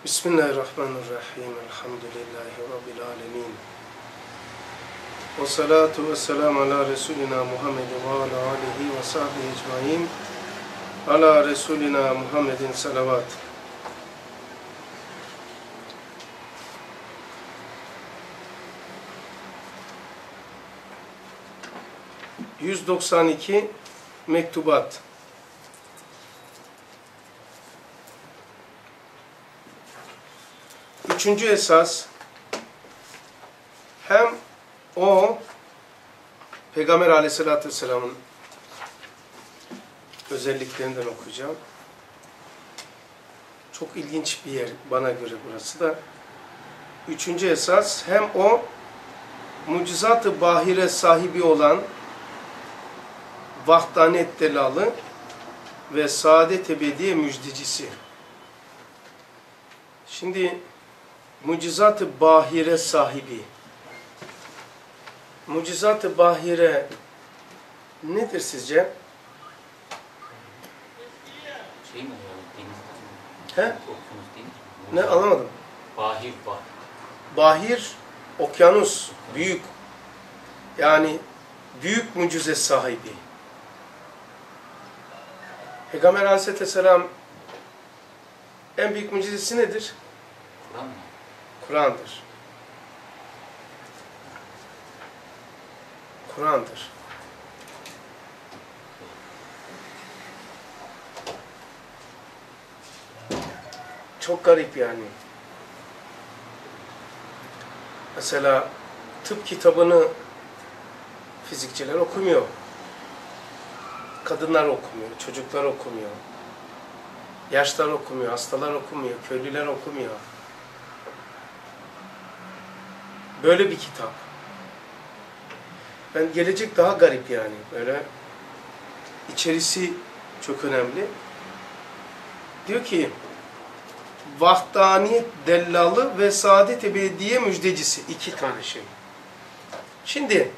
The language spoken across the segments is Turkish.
Bismillahirrahmanirrahim. Elhamdülillahi Rabbil alemin. Ve salatu ve selamu ala Resulina Muhammedin ve ala alihi ve sahbihi ecmaîn. Ala Resulina Muhammedin salavat. ...192 mektubat. Üçüncü esas, hem o Peygamber Aleyhisselatü Vesselam'ın özelliklerinden okuyacağım. Çok ilginç bir yer bana göre burası da. Üçüncü esas, hem o mucizat-ı bahire sahibi olan vahdanet delalı ve saadet ebediye müjdecisi. Şimdi mucizat-ı bahire sahibi. Mucizat-ı bahire nedir sizce? Şey mi? He? Okyanus değil mi? Ne anlamadım. Bahir. Bahir, okyanus, büyük. Yani büyük mucize sahibi. Peygamber Aleyhisselam en büyük mucizesi nedir? Kur'an mı? Kur'an'dır. Kur'an'dır. Çok garip yani. Mesela tıp kitabını fizikçiler okumuyor. Kadınlar okumuyor, çocuklar okumuyor. Yaşlılar okumuyor, hastalar okumuyor, köylüler okumuyor. Böyle bir kitap. Ben gelecek daha garip yani. Böyle içerisi çok önemli. Diyor ki vahdaniyet dellalı ve saadet ebediye müjdecisi. 2 tane şey. Şimdi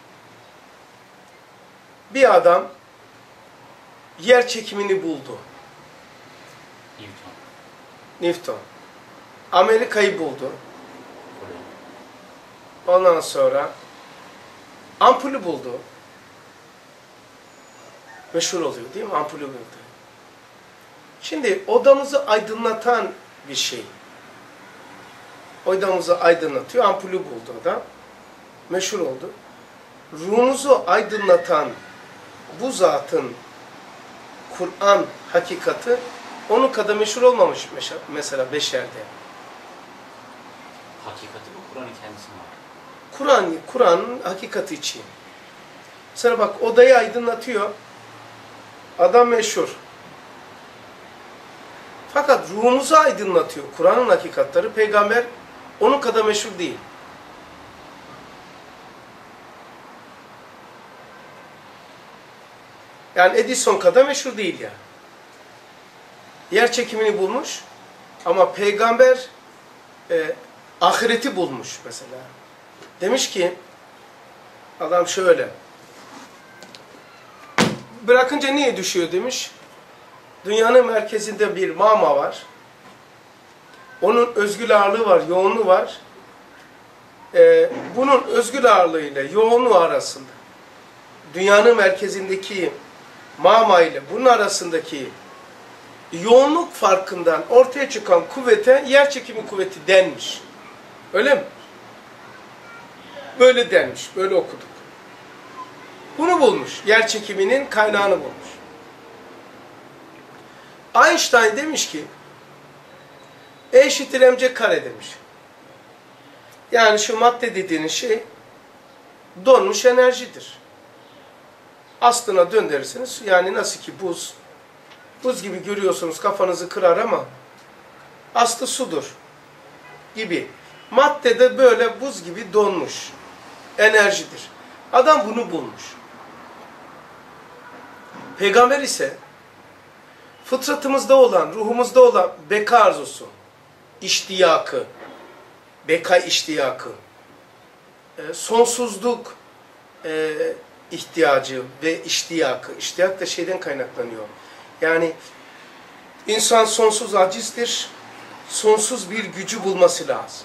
bir adam yer çekimini buldu. Newton. Amerika'yı buldu. Ondan sonra ampulü buldu. Meşhur oluyor değil mi? Ampulü buldu. Şimdi odamızı aydınlatan bir şey. Odamızı aydınlatıyor. Ampulü buldu adam. Meşhur oldu. Ruhunuzu aydınlatan bu zatın Kur'an hakikati onun kadar meşhur olmamış mesela beşerde. Hakikati mi? Kur'an'ın kendisi mi? Kur'an'ın hakikati için. Mesela bak odayı aydınlatıyor. Adam meşhur. Fakat ruhumuzu aydınlatıyor. Kur'an'ın hakikatleri. Peygamber onun kadar meşhur değil. Yani Edison kadar meşhur değil ya. Yer çekimini bulmuş ama peygamber ahireti bulmuş mesela. Demiş ki adam şöyle bırakınca niye düşüyor demiş. Dünyanın merkezinde bir mama var. Onun özgül ağırlığı var, yoğunluğu var. Bunun özgül ağırlığıyla yoğunluğu arasında dünyanın merkezindeki mama ile bunun arasındaki yoğunluk farkından ortaya çıkan kuvvete yer çekimi kuvveti denmiş. Öyle mi? Böyle denmiş. Böyle okuduk. Bunu bulmuş. Yer çekiminin kaynağını bulmuş. Einstein demiş ki E eşittir mc kare demiş. Yani şu madde dediğiniz şey donmuş enerjidir. Aslına döndürürseniz yani nasıl ki buz gibi görüyorsunuz kafanızı kırar ama aslı sudur gibi. Madde de böyle buz gibi donmuş enerjidir. Adam bunu bulmuş. Peygamber ise fıtratımızda olan, ruhumuzda olan beka arzusu, iştiyakı, beka iştiyakı, sonsuzluk ihtiyacı ve iştiyakı. İştiyak da şeyden kaynaklanıyor. Yani insan sonsuz acizdir. sonsuz bir gücü bulması lazım.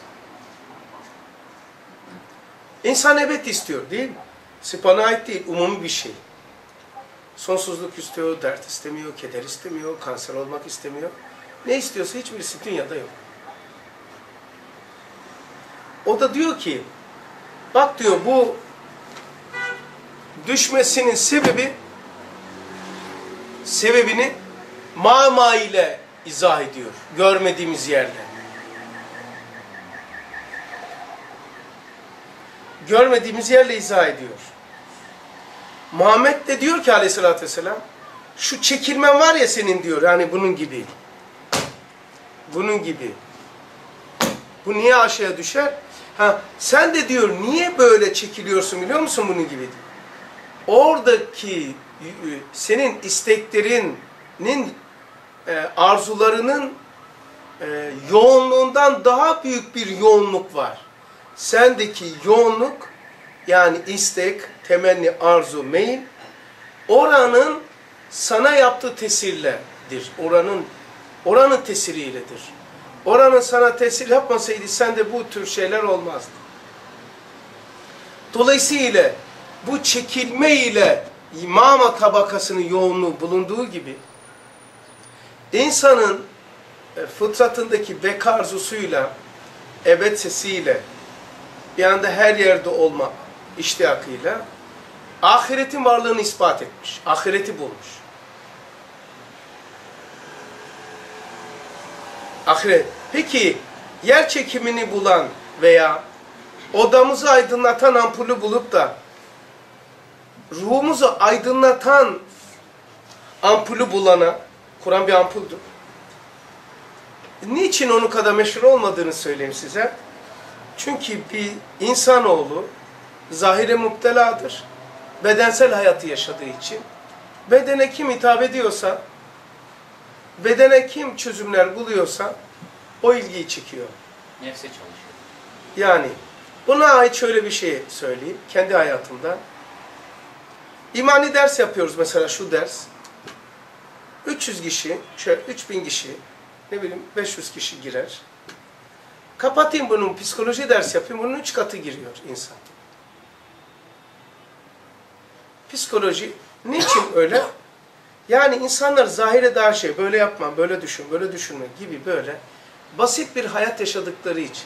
İnsan evet istiyor değil mi? Bana ait değil, umumi bir şey. Sonsuzluk istiyor, dert istemiyor, keder istemiyor, kanser olmak istemiyor. Ne istiyorsa hiçbirisi dünyada yok. O da diyor ki, bak diyor bu düşmesinin sebebini ma ile izah ediyor. Görmediğimiz yerde. Görmediğimiz yerle izah ediyor. Muhammed de diyor ki aleyhissalatü vesselam, şu çekilmen var ya senin diyor, yani bunun gibi. Bunun gibi. Bu niye aşağıya düşer? Sen de diyor niye böyle çekiliyorsun biliyor musun bunun gibi? Oradaki senin isteklerinin, arzularının yoğunluğundan daha büyük bir yoğunluk var. Sendeki yoğunluk, yani istek, temenni, arzu, meyil, oranın sana yaptığı tesirledir. Oranın tesiriyledir. Oranın sana tesir yapmasaydı sende bu tür şeyler olmazdı. Dolayısıyla bu çekilme ile imama tabakasının yoğunluğu bulunduğu gibi insanın fıtratındaki beka arzusuyla, ebed sesiyle, bir anda her yerde olma iştiyakıyla ahiretin varlığını ispat etmiş. Ahireti bulmuş. Ahiret. Peki yer çekimini bulan veya odamızı aydınlatan ampulü bulup da ruhumuzu aydınlatan ampulü bulana, Kur'an bir ampuldür. Niçin onun kadar meşhur olmadığını söyleyeyim size. Çünkü bir insanoğlu zahire müpteladır. Bedensel hayatı yaşadığı için. Bedene kim hitap ediyorsa, bedene kim çözümler buluyorsa o ilgiyi çekiyor. Nefse çalışıyor. Yani buna ait şöyle bir şey söyleyeyim kendi hayatımda. İmani ders yapıyoruz mesela şu ders. 300 kişi, şöyle 3000 kişi, ne bileyim 500 kişi girer. Kapatayım bunun, psikoloji ders yapayım, bunun 3 katı giriyor insan. Psikoloji niçin öyle? Yani insanlar zahire daha böyle yapma, böyle düşün, böyle düşünme gibi böyle basit bir hayat yaşadıkları için.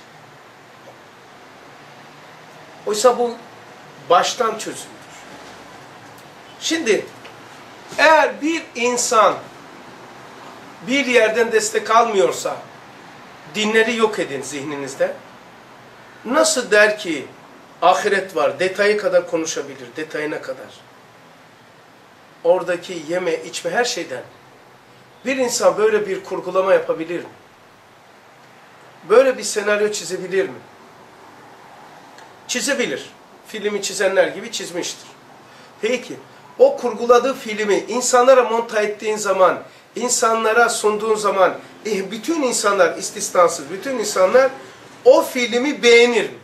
Oysa bu baştan çözümdür. Şimdi eğer bir insan bir yerden destek almıyorsa dinleri yok edin zihninizde. Nasıl der ki ahiret var, detayı kadar konuşabilir, detayına kadar. Oradaki yeme, içme her şeyden. Bir insan böyle bir kurgulama yapabilir mi? Böyle bir senaryo çizebilir mi? Çizebilir. Filmi çizenler gibi çizmiştir. Peki, o kurguladığı filmi insanlara monta ettiğin zaman, insanlara sunduğun zaman, bütün insanlar istisnasız, bütün insanlar o filmi beğenir mi?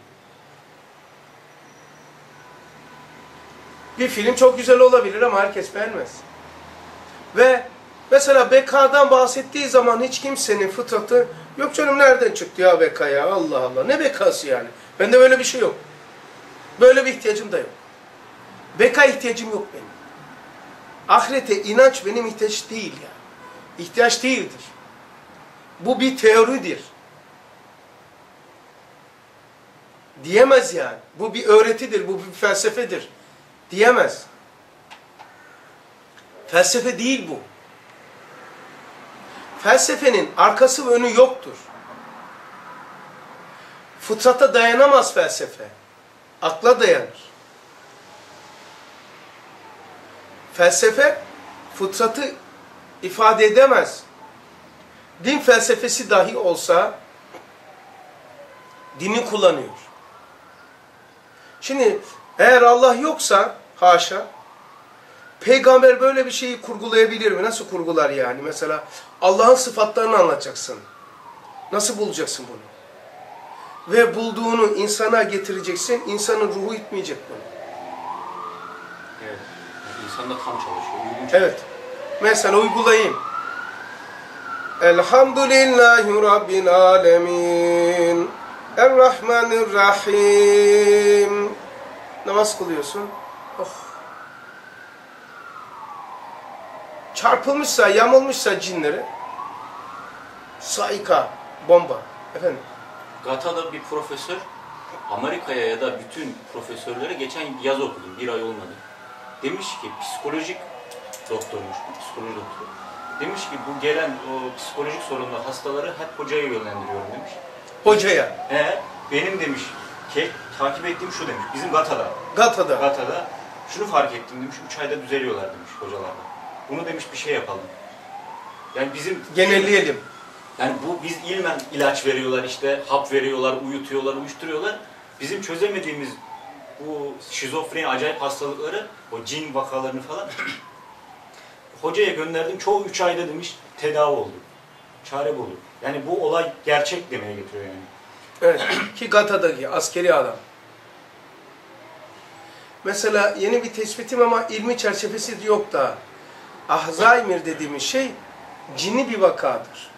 Bir film çok güzel olabilir ama herkes beğenmez. Ve mesela bekadan bahsettiği zaman hiç kimsenin fıtratı, yok canım nereden çıktı ya beka ya, Allah Allah, ne bekası yani? Bende böyle bir şey yok. Böyle bir ihtiyacım da yok. Beka ihtiyacım yok benim. Ahirete inanç benim ihtiyaç değil ya. İhtiyaç değildir. Bu bir teoridir. Diyemez yani. Bu bir öğretidir, bu bir felsefedir. Diyemez. Felsefe değil bu. Felsefenin arkası ve önü yoktur. Fıtrata dayanamaz felsefe. Akla dayanır. Felsefe fıtratı ifade edemez. Din felsefesi dahi olsa dini kullanıyor. Şimdi eğer Allah yoksa haşa, peygamber böyle bir şeyi kurgulayabilir mi? Nasıl kurgular yani? Mesela Allah'ın sıfatlarını anlatacaksın. Nasıl bulacaksın bunu? Ve bulduğunu insana getireceksin. İnsanın ruhu itmeyecek bunu. Evet. İnsan da tam çalışıyor. Evet. Mesela uygulayayım. Elhamdülillahi Rabbil alemin. Errahmanirrahim. Namaz kılıyorsun. Oh. Çarpılmışsa, yamulmuşsa cinleri, saika, bomba. Efendim? Gata'da bir profesör, Amerika'ya ya da bütün profesörlere geçen yaz okudum, bir ay olmadı. Demiş ki, psikolojik doktormuş, psikoloji doktoru. Demiş ki, bu gelen o psikolojik sorunlu hastaları hep hocaya yönlendiriyorum demiş. Hocaya. Benim demiş, takip ettiğim şu demiş, bizim Gata'da. Gata'da şunu fark ettim demiş, 3 ayda düzeliyorlar demiş hocalarla. Bunu demiş bir şey yapalım. Yani bizim... Genelleyelim. Yani biz ilmen ilaç veriyorlar işte, hap veriyorlar, uyutuyorlar, uyuşturuyorlar. Bizim çözemediğimiz bu şizofreni acayip hastalıkları, o cin vakalarını falan hocaya gönderdim. Çoğu 3 ayda demiş tedavi oldu. Çare buldu. Yani bu olay gerçek demeye getiriyor yani. Evet. Ki Gata'daki askeri adam. Mesela yeni bir tespitim ama ilmi çerçevesi yok da. Alzheimer dediğimiz şey cinni bir vakadır.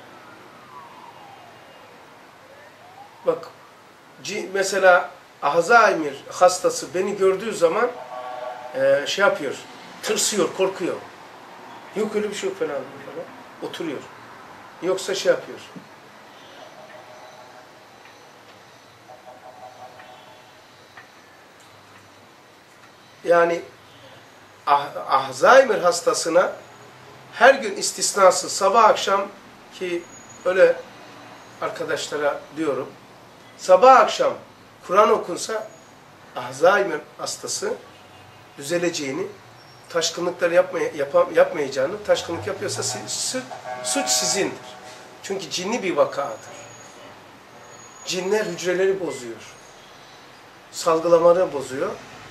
Bak, mesela Alzheimer hastası beni gördüğü zaman şey yapıyor, tırsıyor, korkuyor. Yok öyle bir şey yok falan. Oturuyor. Yoksa şey yapıyor. Yani Alzheimer hastasına her gün istisnasız sabah akşam, ki öyle arkadaşlara diyorum, sabah akşam Kur'an okunsa Alzheimer hastası düzeleceğini, taşkınlıkları yapmayacağını, taşkınlık yapıyorsa suç sizindir. Çünkü cinli bir vakadır. Cinler hücreleri bozuyor. Salgılamaları bozuyor.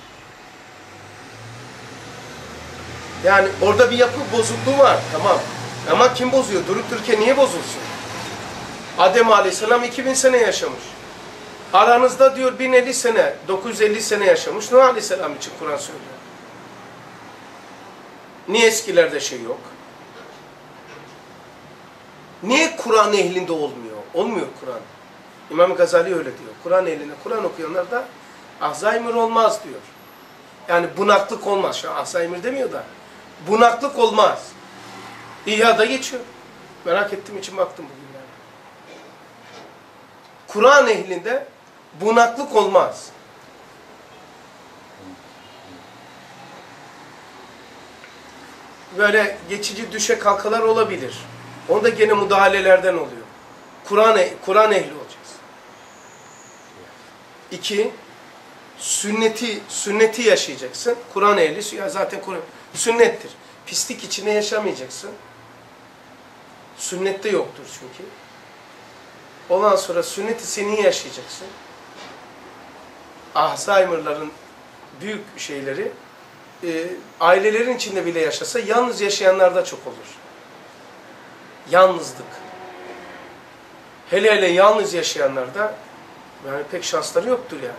Yani orada bir yapı bozukluğu var, tamam. Ama kim bozuyor? Durup dururken niye bozulsun? Adem Aleyhisselam 2000 sene yaşamış. Aranızda diyor 1050 sene, 950 sene yaşamış. Nuh Aleyhisselam için Kur'an söylüyor. Niye eskilerde şey yok? Niye Kur'an ehlinde olmuyor? Olmuyor Kur'an. İmam Gazali öyle diyor. Kur'an ehlinde, Kur'an okuyanlar da Alzheimer olmaz diyor. Yani bunaklık olmaz. Şu an Alzheimer demiyor da. Bunaklık olmaz. İhya'da geçiyor. Merak ettiğim için baktım bugünlerde. Kur'an ehlinde bunaklık olmaz. Böyle geçici düşe kalkalar olabilir. Onda gene müdahalelerden oluyor. Kur'an ehli olacağız. 2, sünneti yaşayacaksın. Kur'an ehli ya zaten sünnettir. Pislik içine yaşamayacaksın. Sünnette yoktur çünkü. Ondan sonra sünnet-i seni yaşayacaksın. Alzheimer'ların büyük şeyleri ailelerin içinde bile yaşasa yalnız yaşayanlarda çok olur. Yalnızlık. Hele yalnız yaşayanlarda yani pek şansları yoktur yani.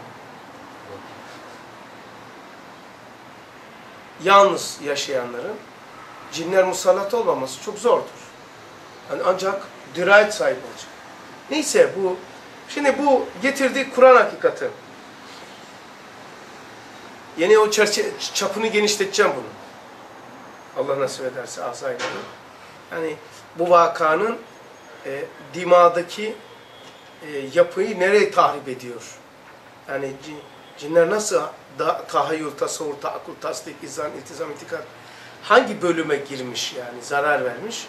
Yalnız yaşayanların cinler musallat olmaması çok zordur. Yani ancak dirayet sahibi olacak. Neyse bu, şimdi bu getirdiği Kur'an hakikati. Yeni o çapını genişleteceğim bunu. Allah nasip ederse Alzheimer'ın. Yani bu vakanın dimağdaki yapıyı nereye tahrip ediyor? Yani cinler nasıl tahayyül, tasavvur, taakkul, tasdik, izan, iltizam, itikad hangi bölüme girmiş yani zarar vermiş?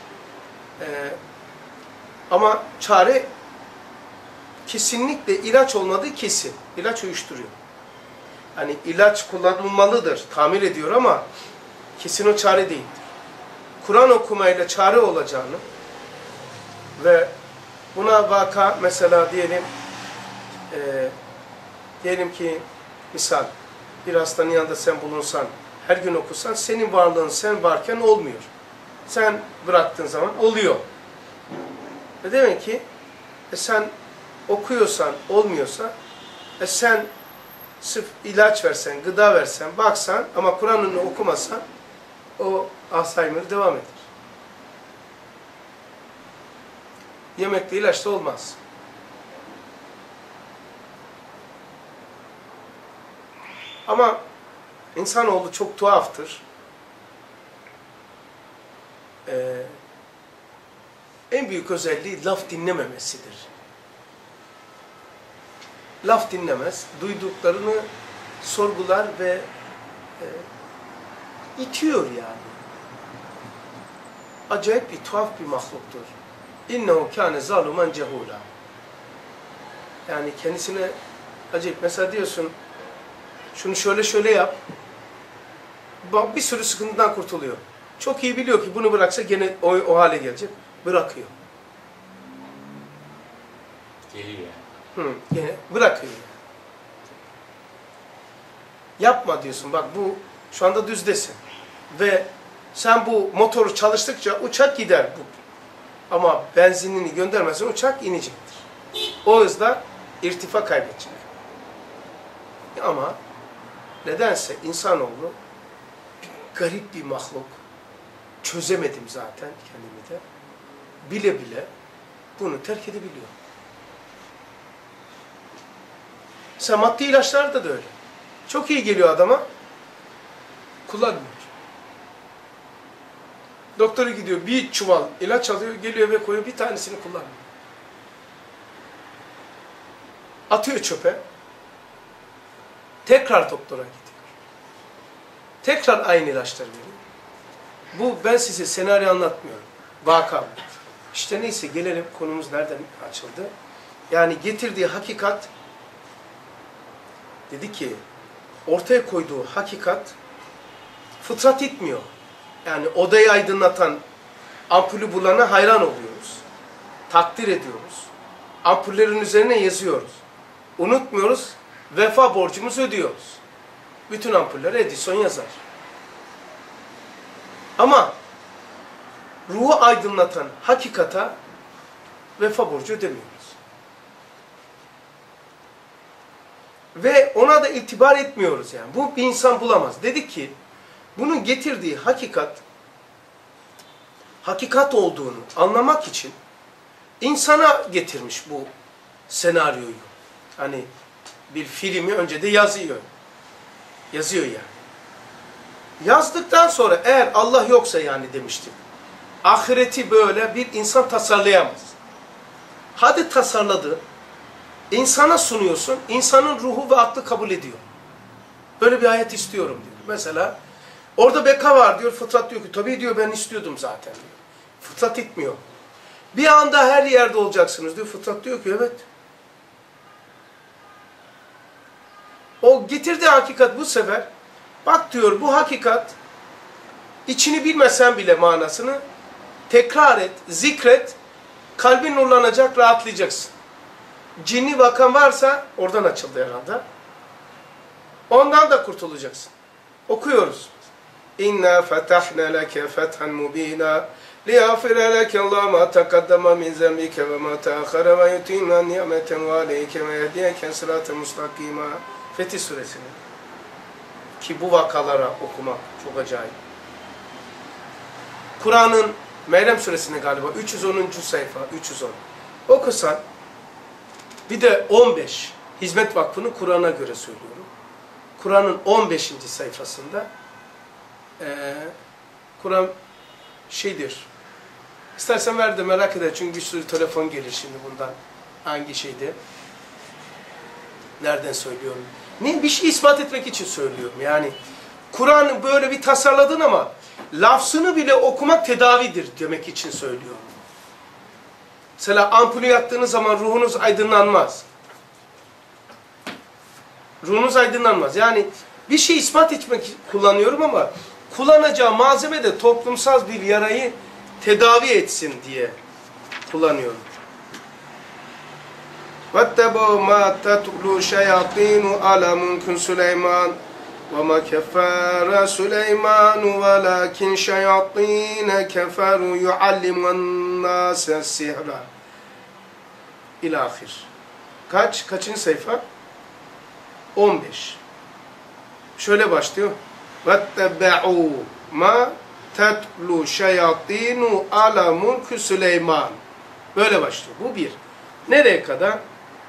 Ama çare kesinlikle ilaç olmadığı kesin. İlaç uyuşturuyor. Hani ilaç kullanılmalıdır, tamir ediyor ama kesin o çare değildir. Kur'an okumayla çare olacağını ve buna vaka mesela diyelim ki misal bir hastanın yanında sen bulunsan, her gün okusan senin varlığın sen varken olmuyor. Sen bıraktığın zaman oluyor. Demek ki sen okuyorsan olmuyorsa sen sırf ilaç versen, gıda versen, baksan ama Kur'an'ını okumasan o Alzheimer devam eder. Yemekle ilaçla olmaz. Ama insanoğlu çok tuhaftır. En büyük özelliği laf dinlememesidir. Laf dinlemez, duyduklarını sorgular ve itiyor yani. Acayip bir tuhaf bir mahluktur. İnnehu kâne zâlumen cehûlâ. Yani kendisine acayip. Mesela diyorsun, şunu şöyle şöyle yap. Bir sürü sıkıntıdan kurtuluyor. Çok iyi biliyor ki bunu bıraksa gene o hale gelecek. Bırakıyor. Geliyor yani. Gene bırakıyor. Yapma diyorsun. Bak bu şu anda düzdesin. Ve sen bu motoru çalıştıkça uçak gider. Ama benzinini göndermezsen uçak inecektir. O hızda irtifa kaybedecek. Ama nedense insanoğlu garip bir mahluk. Çözemedim zaten kendimi de. Bile bile bunu terk edebiliyor. Mesela maddi ilaçlarda da öyle. Çok iyi geliyor adama. Kullanmıyor. Doktora gidiyor, bir çuval ilaç alıyor, geliyor ve koyuyor, bir tanesini kullanmıyor. Atıyor çöpe. Tekrar doktora gidiyor. Tekrar aynı ilaçları veriyor. Bu ben size senaryo anlatmıyorum. Vaka bu. İşte neyse gelelim, konumuz nereden açıldı? Yani getirdiği hakikat, dedi ki, ortaya koyduğu hakikat fıtrat itmiyor. Yani odayı aydınlatan ampulü bulana hayran oluyoruz. Takdir ediyoruz. Ampullerin üzerine yazıyoruz. Unutmuyoruz. Vefa borcumuzu ödüyoruz. Bütün ampullere Edison yazar. Ama ruhu aydınlatan hakikata vefa borcu ödemiyoruz. Ve ona da itibar etmiyoruz yani. Bu bir insan bulamaz. Dedik ki bunun getirdiği hakikat olduğunu anlamak için insana getirmiş bu senaryoyu. Hani bir filmi önce de yazıyor. Yazıyor yani. Yazdıktan sonra eğer Allah yoksa yani demiştim. Ahireti böyle bir insan tasarlayamaz. Hadi tasarladı. İnsana sunuyorsun. İnsanın ruhu ve aklı kabul ediyor. Böyle bir hayat istiyorum diyor. Mesela orada beka var diyor. Fıtrat diyor ki tabii diyor ben istiyordum zaten diyor. Fıtrat itmiyor. Bir anda her yerde olacaksınız diyor. Fıtrat diyor ki evet. O getirdiği hakikat bu sefer bak diyor bu hakikat içini bilmesen bile manasını tekrar et, zikret, kalbin nurlanacak, rahatlayacaksın. Cinni vakan varsa oradan açıldı herhalde. Ondan da kurtulacaksın. Okuyoruz. İnna fetahna leke fethan mubina liyafira leke Allah ma taqaddama min zembike ve ma ta'akhara ve yutimma ni'meten ve aleyke ve yehdiyeke sırat-ı mustakima. Fetih Suresini. Ki bu vakalara okumak çok acayip. Kur'an'ın Meryem Suresine galiba 310. sayfa, 310. Okusan, bir de 15, Hizmet Vakfı'nın Kur'an'a göre söylüyorum. Kur'an'ın 15. sayfasında Kur'an şeydir. İstersen ver de merak eder çünkü bir sürü telefon gelir şimdi bundan. Hangi şeyde? Nereden söylüyorum? Ne bir şey ispat etmek için söylüyorum. Yani Kur'an'ı böyle bir tasarladın ama lafzını bile okumak tedavidir demek için söylüyorum. Mesela ampulü yaktığınız zaman ruhunuz aydınlanmaz. Ruhunuz aydınlanmaz. Yani bir şey ispat etmek kullanıyorum ama kullanacağı malzeme de toplumsal bir yarayı tedavi etsin diye kullanıyorum. وَاتَّبَوْا مَا تَتْلُوا شَيَاطِينُ عَلَى مُلْكِ سُلَيْمَانَ وَمَا كَفَرَ سُلَيْمَانُ وَلَكِنْ شَيَاطِينَ كَفَرُوا يُعَلِّمُونَ النَّاسَ السِّحْرَ İlahir. Kaçıncı sayfa? 15. Şöyle başlıyor. وَاتَّبَعُوا مَا تَتْلُوا شَيَاطِينُ عَلَى مُلْكِ سُلَيْمَانَ Böyle başlıyor. Bu bir. Nereye kadar?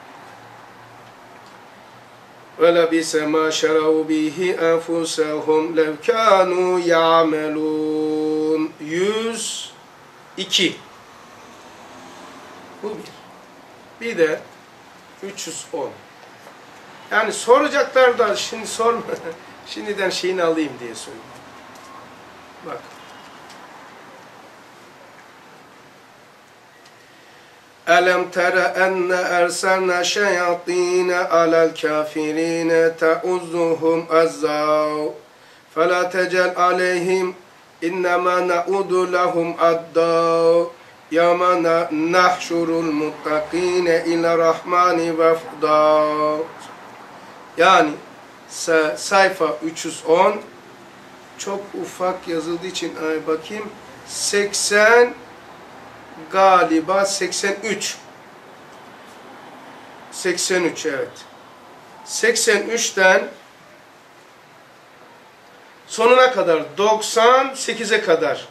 وَلَبِسَ مَا شَرَوْا بِهِ أَنْفُسَهُمْ لَوْ كَانُوا يَعْمَلُونَ 102. Bu bir. Bir de 310. Yani soracaklar da şimdi sorma. Şimdiden şeyini alayım diye söylüyorum. Bak. أَلَمْ تَرَ أَنَّ أَرْسَلْنَا شَيَاطِينَ عَلَى الْكَافِرِينَ تَعُزُّهُمْ أَزَّاءً فَلَا تَجَلْ عَلَيْهِمْ إِنَّمَا نَعُودُ لَهُمْ أَدَّاءً يَوْمَ نَحْشُرُ الْمُتَّقِينَ إِلَى الرَّحْمَنِ وَفْدًا. Yani sayfa 310 çok ufak yazıldığı için bakayım 80 galiba 83 evet 83'ten sonuna kadar 98'e kadar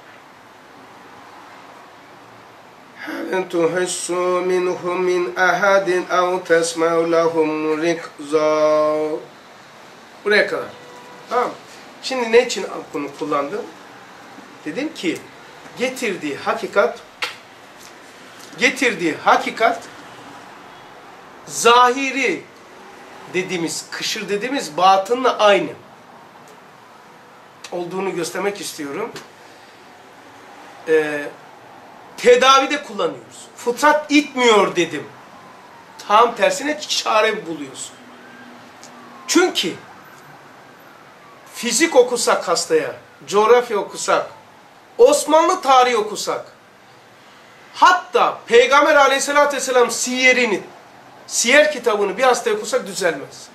هَلْ تُحِسُّ مِنْهُمْ مِنْ أَحَدٍ اَوْ تَسْمَعُ لَهُمْ رِكْزًا. Buraya kadar. Tamam. Şimdi ne için bunu kullandım? Dedim ki getirdiği hakikat zahiri dediğimiz, kışır dediğimiz batınla aynı olduğunu göstermek istiyorum. Tedavide kullanıyoruz. Fıtrat itmiyor dedim. Tam tersine çare buluyorsun. Çünkü fizik okusak hastaya, coğrafya okusak, Osmanlı tarihi okusak, hatta Peygamber Aleyhisselatü Vesselam siyer kitabını bir hastaya okusak düzelmez.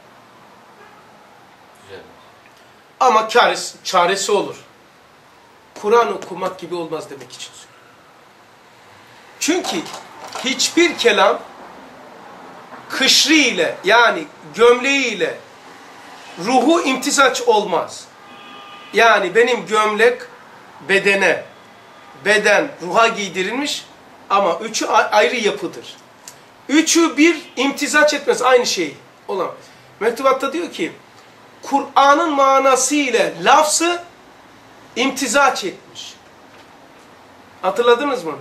Ama çaresi olur. Kur'an okumak gibi olmaz demek için söylüyorum. Çünkü hiçbir kelam kışrı ile yani gömleği ile ruhu imtizaç olmaz. Yani benim gömlek bedene, beden ruha giydirilmiş ama üçü ayrı yapıdır. Üçü bir imtizaç etmez, aynı şey olamaz. Mektubatta diyor ki Kur'an'ın manası ile lafzı imtizaç etmiş. Hatırladınız mı?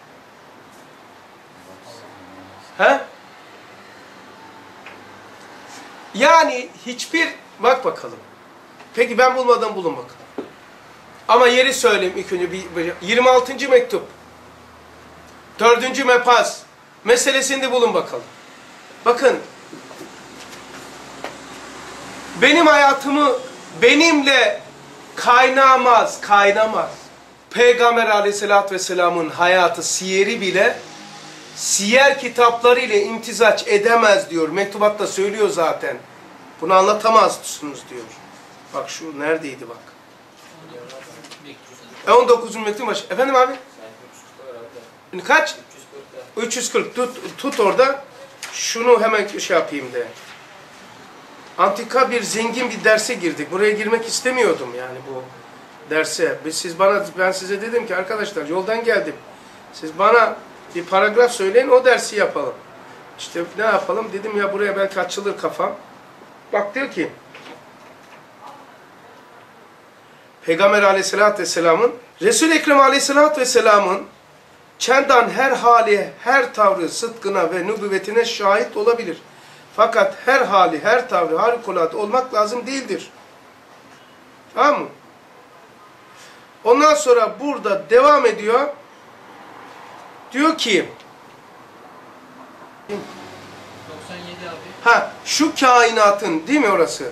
He? Yani hiçbir, bak bakalım. Peki ben bulmadan bulun bakalım. Ama yeri söyleyeyim ilk önce. 26. mektup. 4. mepaz. Meselesinde bulun bakalım. Bakın. Benim hayatımı benimle kaynamaz. Peygamber Aleyhisselatü Vesselam'ın hayatı, siyeri bile siyer kitapları ile imtizaç edemez diyor. Mektubatta söylüyor zaten. Bunu anlatamazsınız diyor. Bak şu neredeydi bak. 19. mektup başı. Efendim abi? Kaç? 340. Tut orada. Şunu hemen şey yapayım de. Antika bir zengin bir derse girdik. Buraya girmek istemiyordum yani bu derse. Ben size dedim ki arkadaşlar yoldan geldim. Siz bana bir paragraf söyleyin, o dersi yapalım. İşte ne yapalım? Dedim ya buraya belki açılır kafam. Bak diyor ki Peygamber Aleyhisselatü Vesselam'ın Resul-i Ekrem Aleyhisselatü Vesselam'ın çendan her hali, her tavrı sıdkına ve nübüvvetine şahit olabilir. Fakat her hali, her tavrı harikulade olmak lazım değildir. Tamam mı? Ondan sonra burada devam ediyor. Diyor ki 97 abi. Şu kainatın, değil mi orası?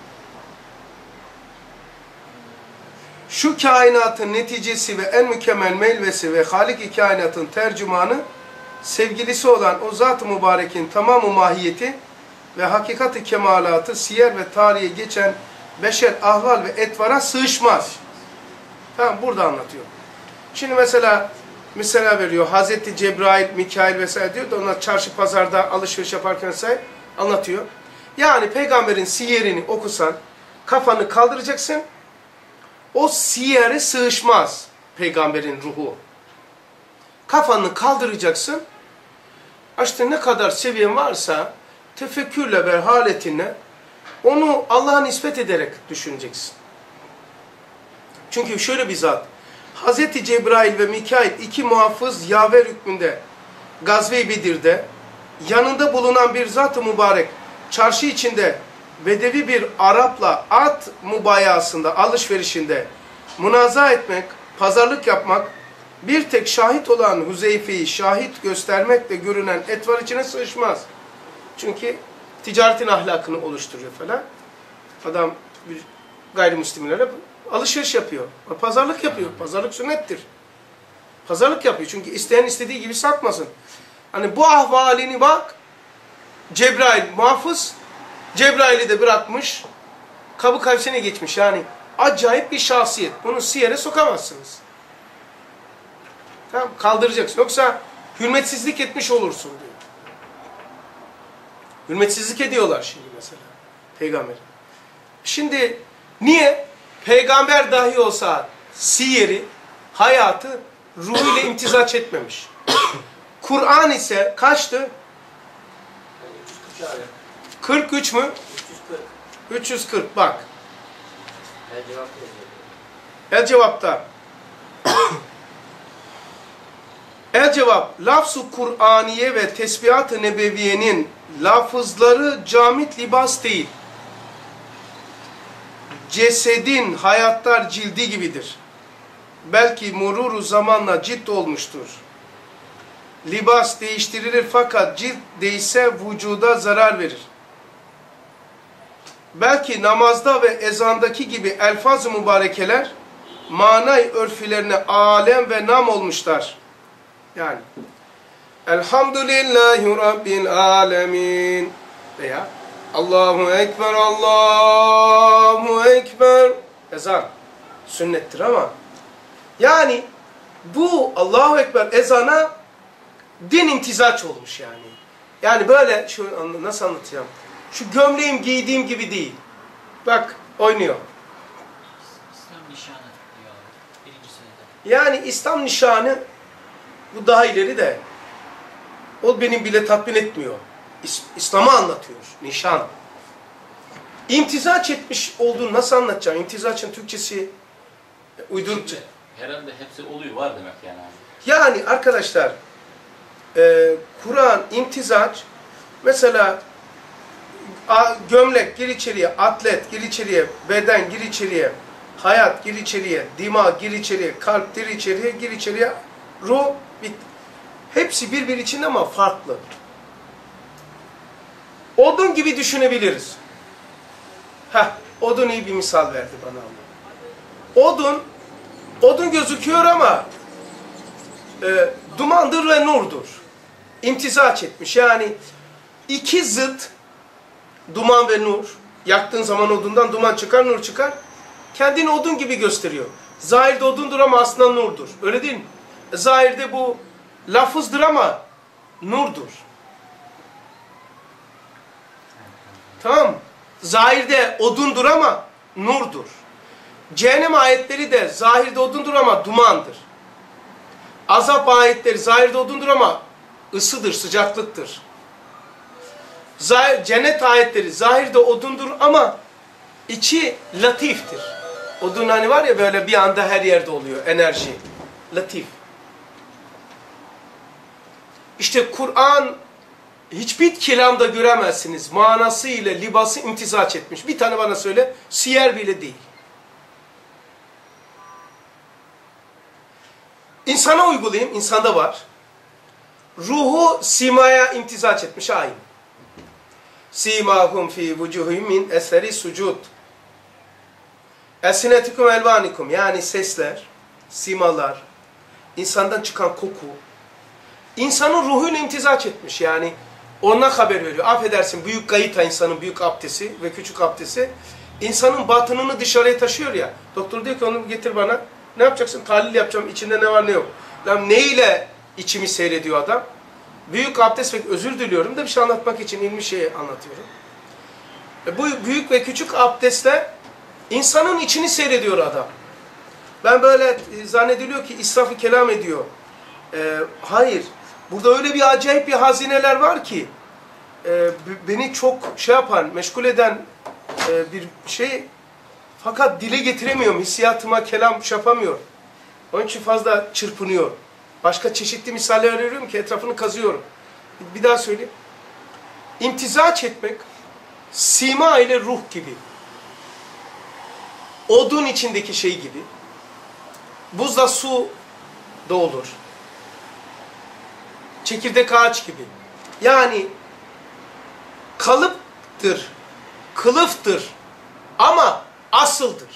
Şu kainatın neticesi ve en mükemmel meyvesi ve Halik-i kainatın tercümanı, sevgilisi olan o Zat-ı Mübarek'in tamamı mahiyeti ve hakikat-ı kemalatı siyer ve tarihe geçen beşer ahval ve etvara sığışmaz. Tamam, burada anlatıyor. Şimdi mesela veriyor. Hazreti Cebrail, Mikail vesaire diyor da onlar çarşı pazarda alışveriş yaparken anlatıyor. Yani peygamberin siyerini okusan kafanı kaldıracaksın. O siyere sığışmaz peygamberin ruhu. Kafanı kaldıracaksın. İşte ne kadar seviyen varsa tefekkürle ve haletine onu Allah'a nispet ederek düşüneceksin. Çünkü şöyle bir zat, Hazreti Cebrail ve Mikail iki muhafız yaver hükmünde Gazve-i Bedir'de yanında bulunan bir zat-ı mübarek çarşı içinde bedevi bir Arap'la at mubayasında, alışverişinde münaza etmek, pazarlık yapmak, bir tek şahit olan Huzeyfe'yi şahit göstermekle görünen etvar içine sığışmaz. Çünkü ticaretin ahlakını oluşturuyor falan. Adam bir gayrimüslimlerle alışveriş yapıyor. Pazarlık yapıyor. Pazarlık sünnettir. Pazarlık yapıyor. Çünkü isteyen istediği gibi satmasın. Hani bu ahvalini bak. Cebrail muhafız. Cebrail'i de bırakmış. Kabı kavsene geçmiş. Yani acayip bir şahsiyet. Bunu siyere sokamazsınız. Tamam, kaldıracaksın. Yoksa hürmetsizlik etmiş olursun diyor. Hürmetsizlik ediyorlar şimdi mesela. Peygamber. Şimdi niye? Peygamber dahi olsa siyeri, hayatı ruhuyla imtizaç etmemiş. Kur'an ise kaçtı? 43 mü? 340 bak. El cevapta. El cevap, lafz-ı Kur'aniye ve tesbihat-ı nebeviyenin lafızları camit libas değil. Cesedin hayatlar cildi gibidir. Belki mururu zamanla cilt olmuştur. Libas değiştirilir fakat cilt değişse vücuda zarar verir. Belki namazda ve ezandaki gibi elfaz-ı mübarekeler manay örfülerine alem ve nam olmuşlar. Yani Elhamdülillahi Rabbil Alemin veya Allahu Ekber, Allahu Ekber ezan sünnettir ama yani bu Allahu Ekber ezana din imtizaç olmuş yani. Yani böyle şu nasıl anlatacağım? Şu gömleğim giydiğim gibi değil. Bak oynuyor. İslam nişanı diyor abi. Birinci sırada. Yani İslam nişanı bu daha ileri de o benim bile tatmin etmiyor. İslam'ı anlatıyor. Nişan. İmtizaç etmiş olduğunu nasıl anlatacağım? İmtizaçın Türkçesi uydurukça. Herhalde hepsi oluyor var demek yani. Yani arkadaşlar Kur'an imtizaç mesela gömlek gir içeriye, atlet gir içeriye, beden gir içeriye, hayat gir içeriye, dima gir içeriye, kalp gir içeriye, gir içeriye, ruh bitti. Hepsi birbiri içinde ama farklı. Odun gibi düşünebiliriz. Odun iyi bir misal verdi bana Allah. Odun gözüküyor ama dumandır ve nurdur. İmtizaç etmiş. Yani iki zıt duman ve nur. Yaktığın zaman odundan duman çıkar, nur çıkar. Kendini odun gibi gösteriyor. Zahirde odundur ama aslında nurdur. Öyle değil mi? Zahirde bu lafızdır ama nurdur. Tamam mı? Zahirde odundur ama nurdur. Cehennem ayetleri de zahirde odundur ama dumandır. Azap ayetleri zahirde odundur ama ısıdır, sıcaklıktır. Cennet ayetleri zahirde odundur ama içi latiftir. Odun hani var ya böyle bir anda her yerde oluyor enerji. Latif. İşte Kur'an hiçbir kelamda göremezsiniz. Manası ile libası imtizaç etmiş. Bir tane bana söyle. Siyer bile değil. İnsana uygulayayım. İnsanda var. Ruhu simaya imtizaç etmiş. Aynı. Simahum fi vucuhim min eseri sucud. Esinetikum elvanikum. Yani sesler, simalar, insandan çıkan koku. İnsanın ruhuyla imtizaç etmiş. Yani ona haber veriyor. Affedersin büyük gayita insanın büyük abdesti ve küçük abdesti. İnsanın batınını dışarıya taşıyor ya. Doktor diyor ki onu getir bana. Ne yapacaksın? Tahlil yapacağım. İçinde ne var ne yok. Lan neyle içimi seyrediyor adam? Büyük abdest ve özür diliyorum da bir şey anlatmak için ilmi şeyi anlatıyorum. Bu büyük ve küçük abdestle insanın içini seyrediyor adam. Ben böyle zannediliyor ki israf-ı kelam ediyor. Hayır. Burada öyle bir acayip bir hazineler var ki beni çok şey yapan, meşgul eden bir şey, fakat dile getiremiyorum. Hissiyatıma kelam yapamıyorum. Onun için fazla çırpınıyor. Başka çeşitli misaller arıyorum ki etrafını kazıyorum. Bir daha söyleyeyim. İmtizaç etmek sima ile ruh gibi. Odun içindeki şey gibi. Buzla su da olur. Çekirdek ağaç gibi. Yani kalıptır, kılıftır ama asıldır.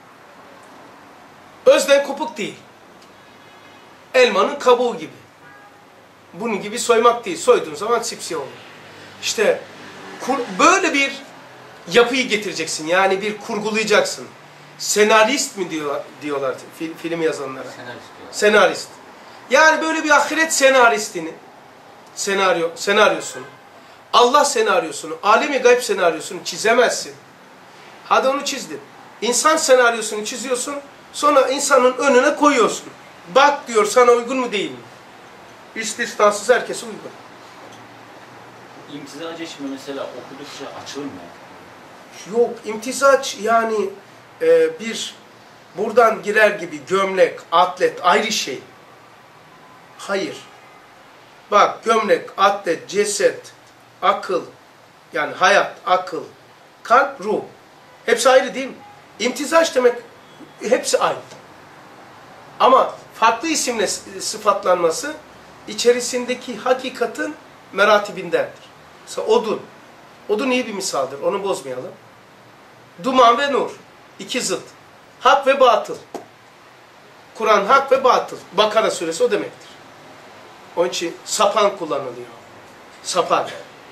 Özden kopuk değil. Elmanın kabuğu gibi. Bunun gibi soymak değil. Soyduğun zaman sipsiyah olur. İşte böyle bir yapıyı getireceksin. Yani bir kurgulayacaksın. Senarist mi diyorlar film yazanlara? Senarist diyor. Senarist. Yani böyle bir ahiret senaristini, senaryosunu, Allah senaryosunu, alemi gayb senaryosunu çizemezsin. Hadi onu çizdin. İnsan senaryosunu çiziyorsun, sonra insanın önüne koyuyorsun. Bak diyor, sana uygun mu değil mi? İstisnasız herkese uygun. İmtizacı şimdi mesela okudukça açılmıyor. Yok, imtizaç yani bir buradan girer gibi gömlek, atlet ayrı şey. Hayır. Bak, gömlek, atlet, ceset, akıl, yani hayat, akıl, kalp, ruh. Hepsi ayrı değil mi? İmtizaç demek hepsi aynı. Ama farklı isimle sıfatlanması içerisindeki hakikatin meratibindendir. Mesela odun. Odun iyi bir misaldır. Onu bozmayalım. Duman ve nur. İki zıt. Hak ve batıl. Kur'an hak ve batıl. Bakara suresi o demektir. Onun için sapan kullanılıyor. Sapan.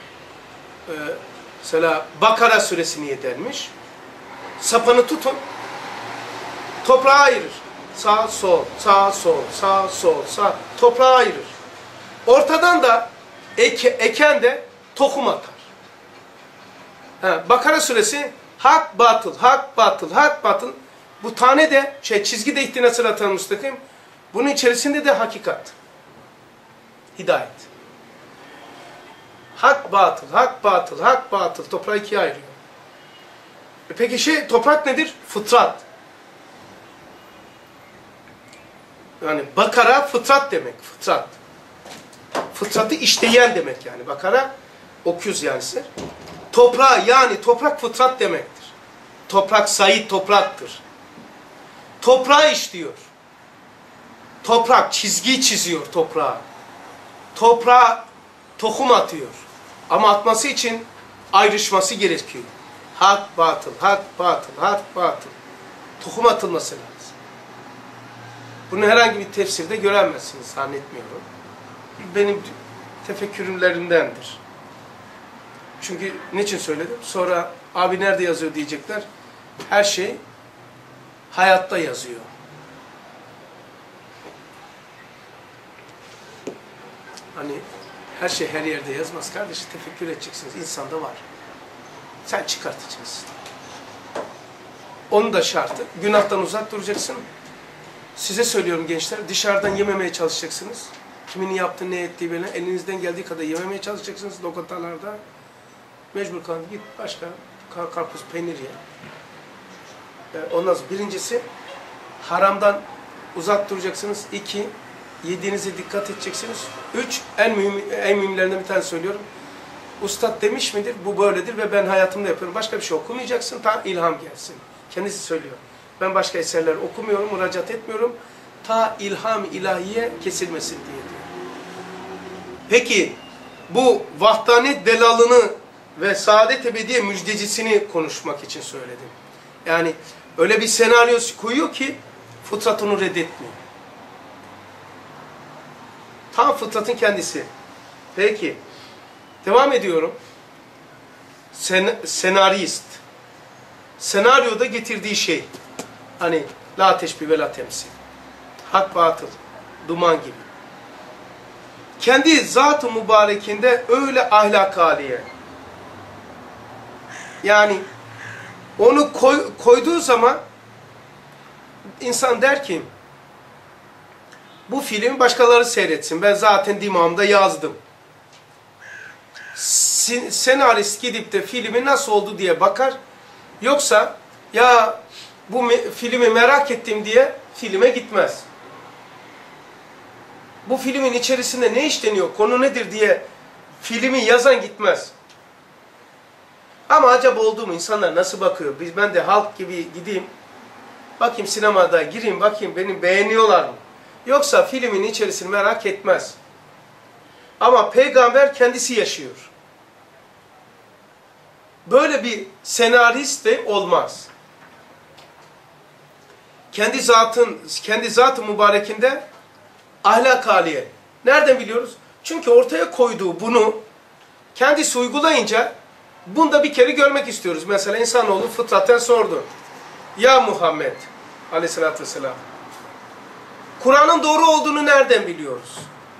Mesela Bakara suresi niye denmiş? Sapanı tutun. Toprağı ayırır. Sağ, sol, sağ, sol, sağ, sol, sağ. Toprağı ayırır. Ortadan da eken de tohum atar. Bakara suresi hak, batıl, hak, batıl, hak, batıl. Bu tane de çizgi de ihdina sıratal müstakim. Bunun içerisinde de hakikat. Hidayet. Hak, batıl, hak, batıl, hak, batıl. Toprağı ikiye ayırıyor. Peki toprak nedir? Fıtrat. Yani Bakara fıtrat demek. Fıtrat. Fıtratı işleyen demek yani. Bakara okuz yani. Toprağı yani toprak fıtrat demektir. Toprak sayit topraktır. Toprağı işliyor. Toprak çizgi çiziyor toprağa. Toprağa tohum atıyor. Ama atması için ayrışması gerekiyor. Hak, batıl, hak, batıl, hak, batıl. Tohum atılması lazım. Bunu herhangi bir tefsirde göremezsiniz zannetmiyorum. Benim tefekkürlerimdendir. Çünkü niçin söyledim? Sonra abi nerede yazıyor diyecekler. Her şey hayatta yazıyor. Hani her şey her yerde yazmaz kardeşim. Tefekkür edeceksiniz. İnsanda var. Sen çıkartacaksın. Onun da şartı. Günahtan uzak duracaksın. Size söylüyorum gençler. Dışarıdan yememeye çalışacaksınız. Kimin yaptığı ne ettiği böyle. Elinizden geldiği kadar yememeye çalışacaksınız lokantalarda. Mecbur kalın. Git başka karpuz, peynir ye. Ondan sonra birincisi haramdan uzak duracaksınız. 2, yediğinize dikkat edeceksiniz. 3, en mühimlerinden bir tane söylüyorum. Ustad demiş midir? Bu böyledir ve ben hayatımda yapıyorum. Başka bir şey okumayacaksın. Ta ilham gelsin. Kendisi söylüyor. Ben başka eserler okumuyorum, müracaat etmiyorum. Ta ilham ilahiye kesilmesin diye diyor. Peki bu vahdanet delalını ve saadet ebediye müjdecisini konuşmak için söyledim. Yani öyle bir senaryo koyuyor ki fıtrat onu reddetmiyor. Tam fıtratın kendisi. Peki. Devam ediyorum. Senarist. Senaryoda getirdiği şey. Hani la teşbih ve la temsil. Hak batıl. Duman gibi. Kendi zat-ı mübarekinde öyle ahlak haliye. Yani onu koyduğu zaman insan der ki Bu film başkaları seyretsin. Ben zaten dimağımda yazdım. Senarist gidip de filmi nasıl oldu diye bakar. Yoksa ya bu filmi merak ettim diye filme gitmez. Bu filmin içerisinde ne işleniyor, konu nedir diye filmi yazan gitmez. Ama acaba oldu mu, insanlar nasıl bakıyor? Ben de halk gibi gideyim, bakayım sinemada gireyim, bakayım beni beğeniyorlar mı? Yoksa filmin içerisini merak etmez. Ama peygamber kendisi yaşıyor. Böyle bir senarist de olmaz. Kendi zatı mübarekinde ahlak haliye. Nereden biliyoruz? Çünkü ortaya koyduğu bunu kendisi uygulayınca bunda bir kere görmek istiyoruz. Mesela insanoğlu fıtraten sordu. Ya Muhammed aleyhissalatü vesselam, Kur'an'ın doğru olduğunu nereden biliyoruz?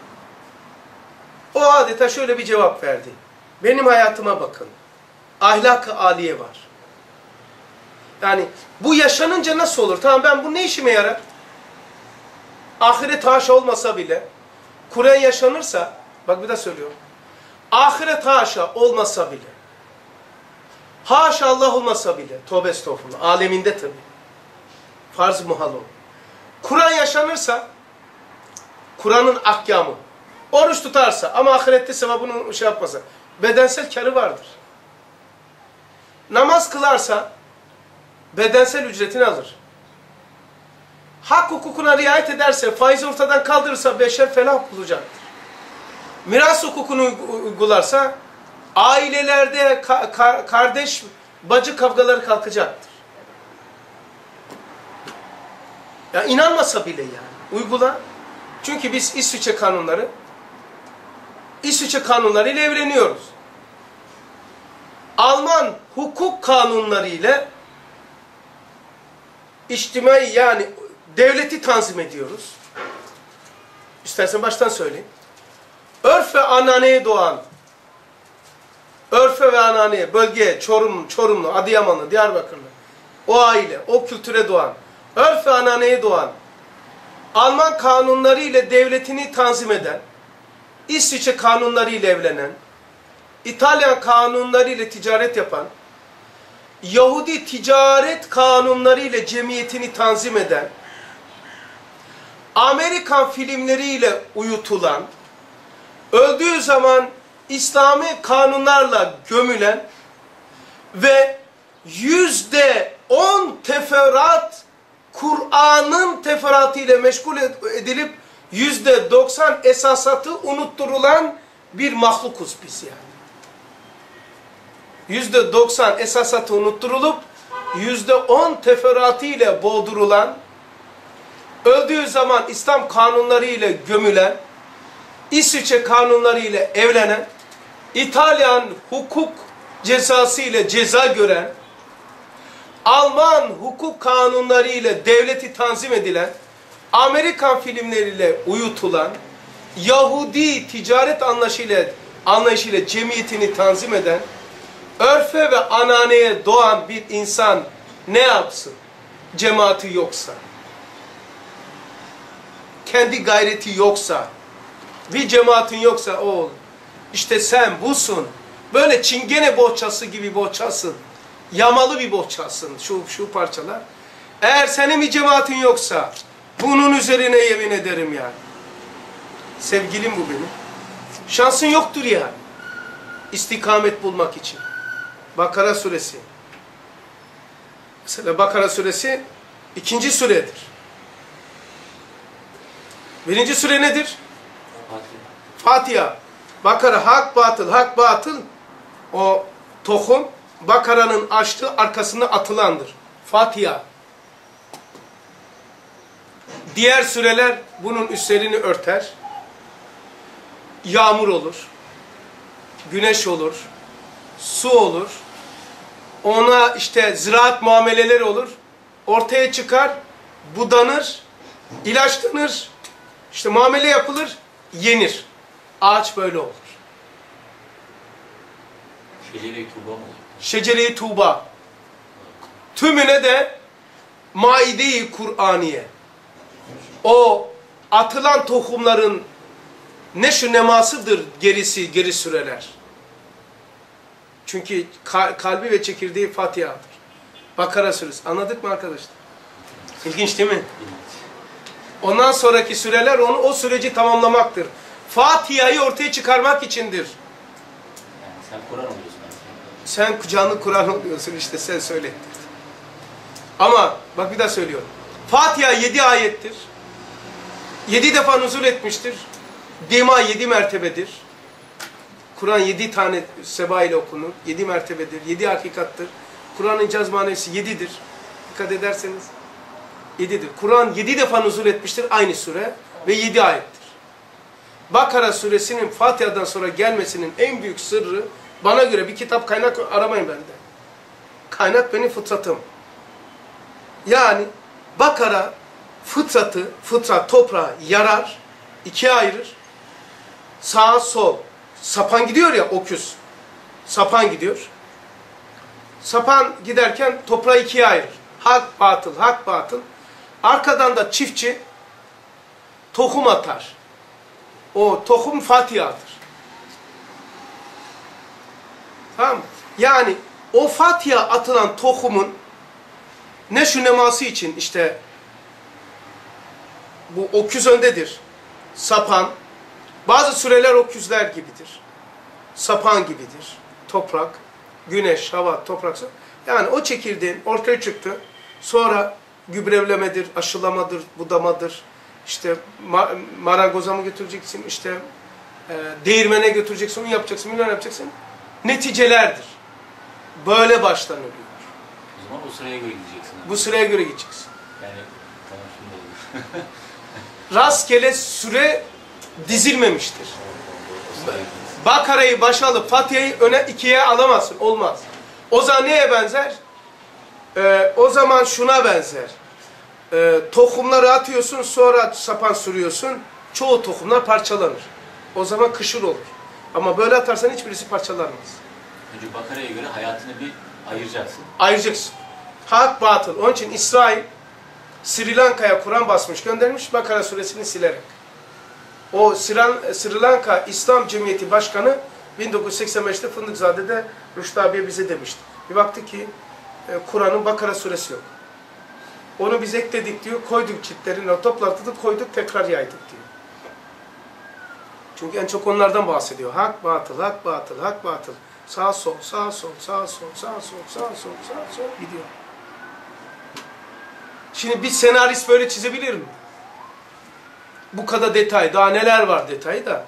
O adeta şöyle bir cevap verdi. Benim hayatıma bakın. Ahlak-ı âliye var. Yani bu yaşanınca nasıl olur? Tamam, ben bu ne işime yarar? Ahiret haşa olmasa bile, Kur'an yaşanırsa, bak bir daha söylüyorum. Ahiret haşa olmasa bile, haşa Allah olmasa bile, tövbe estağfurullah, aleminde tabii, farz-ı muhal olur. Kur'an yaşanırsa, Kur'an'ın ahkamı, oruç tutarsa ama ahirette sevabını şey yapmasa, bedensel kârı vardır. Namaz kılarsa, bedensel ücretini alır. Hak hukukuna riayet ederse, faizi ortadan kaldırırsa beşer felah bulacaktır. Miras hukukunu uygularsa, ailelerde kardeş, bacı kavgaları kalkacaktır. Ya inanmasa bile yani, uygula. Çünkü biz İsviçre kanunlarıyla evleniyoruz. Alman hukuk kanunları ile içtimai, yani devleti tanzim ediyoruz. İstersen baştan söyleyeyim. Örf ve ananeye doğan, örfe ve ananeye, bölgeye, Çorumlu, Adıyamanlı, Diyarbakırlı, o aile, o kültüre doğan, örf ve ananeye doğan, Alman kanunları ile devletini tanzim eden, İsviçre kanunları ile evlenen, İtalyan kanunları ile ticaret yapan, Yahudi ticaret kanunları ile cemiyetini tanzim eden, Amerikan filmleriyle uyutulan, öldüğü zaman İslami kanunlarla gömülen ve %10 teferruat Kur'an'ın teferruatı ile meşgul edilip %90 esasatı unutturulan bir mahlukuz biz yani. %90 esasatı unutturulup %10 teferruatı ile boğdurulan, öldüğü zaman İslam kanunları ile gömülen, İsviçre kanunları ile evlenen, İtalyan hukuk cezası ile ceza gören, Alman hukuk kanunları ile devleti tanzim edilen, Amerikan filmleriyle uyutulan, Yahudi ticaret anlayışıyla cemiyetini tanzim eden, örfe ve ananeye doğan bir insan ne yapsın? Cemaati yoksa, kendi gayreti yoksa, bir cemaatin yoksa, oğul, işte sen busun. Böyle çingene bohçası gibi bohçasın. Yamalı bir bohçasın şu parçalar. Eğer senin bir cemaatin yoksa, bunun üzerine yemin ederim yani. Sevgilim bu benim. Şansın yoktur yani. İstikamet bulmak için. Bakara suresi. Mesela Bakara suresi 2. suredir. 1. sure nedir? Fatiha. Bakara hak batıl, hak batıl. O tohum Bakara'nın açtığı arkasına atılandır. Fatiha. Diğer sureler bunun üstlerini örter. Yağmur olur. Güneş olur. Su olur. Ona işte ziraat muameleleri olur. Ortaya çıkar, budanır, ilaçlanır, işte muamele yapılır, yenir. Ağaç böyle olur. Şecere-i Tuğba mı olur? Şecere-i Tuğba. Tümüne de Maide-i Kur'aniye. O atılan tohumların neşü nemasıdır geri süreler. Çünkü kalbi ve çekirdeği Fatiha'dır. Bakara suresi. Anladık mı arkadaşlar? İlginç değil mi? Ondan sonraki süreler o süreci tamamlamaktır. Fatiha'yı ortaya çıkarmak içindir. Yani sen Kur'an oluyorsun. Sen canlı Kur'an oluyorsun işte, sen söyle. Ama bak bir daha söylüyorum. Fatiha 7 ayettir. 7 defa nuzul etmiştir. Dima 7 mertebedir. Kur'an 7 tane seba ile okunur. 7 mertebedir. 7 hakikattır. Kur'an'ın icaz manevisi 7'dir. Dikkat ederseniz 7'dir. Kur'an 7 defa nuzul etmiştir aynı sure ve 7 ayettir. Bakara suresinin Fatiha'dan sonra gelmesinin en büyük sırrı, bana göre, bir kitap kaynak aramayın bende. Kaynak benim fıtratım. Yani Bakara fıtrat toprağı yarar, ikiye ayırır. Sağ sol. Sapan gidiyor ya, oküs. Sapan gidiyor. Sapan giderken toprağı ikiye ayırır. Hak batıl, hak batıl. Arkadan da çiftçi tohum atar. O tohum Fatiha'dır. Tamam mı? Yani o Fatiha atılan tohumun neşü neması için işte bu oküz öndedir. Sapan. Bazı süreler oküzler gibidir. Sapan gibidir. Toprak, güneş, hava, toprak. Yani o çekirdeğin ortaya çıktı. Sonra gübrevlemedir, aşılamadır, budamadır. İşte marangoza mı götüreceksin, işte değirmene götüreceksin, onu yapacaksın, milyon yapacaksın. Neticelerdir. Böyle başlanıyor. O zaman o sıraya göre gideceksin. Bu sıraya göre gideceksin. Yani tamam, şimdi olur. Rastgele süre dizilmemiştir. Bakara'yı başa alıp Fatiha'yı öne ikiye alamazsın. Olmaz. O zaman neye benzer? O zaman şuna benzer. Tohumları atıyorsun, sonra sapan sürüyorsun. Çoğu tohumlar parçalanır. O zaman kışır olur. Ama böyle atarsan hiçbirisi parçalanmaz. Önce Bakara'ya göre hayatını bir ayıracaksın. Ayıracaksın. Hak batıl. Onun için İsrail Sri Lanka'ya Kur'an basmış, göndermiş, Bakara suresini silerek. O Sri Lanka İslam Cemiyeti Başkanı 1985'te Fındıkzade'de Rüştü abiye bize demişti. Bir baktık ki Kur'an'ın Bakara suresi yok. Onu biz ekledik diyor, koyduk çitlerini, topladık, koyduk, tekrar yaydık diyor. Çünkü en çok onlardan bahsediyor. Hak batıl, hak batıl, hak batıl. Sağ sol, sağ sol, sağ sol, sağ sol, sağ sol, sağ sol gidiyor. Şimdi bir senarist böyle çizebilir mi? Bu kadar detay, daha neler var detayı da.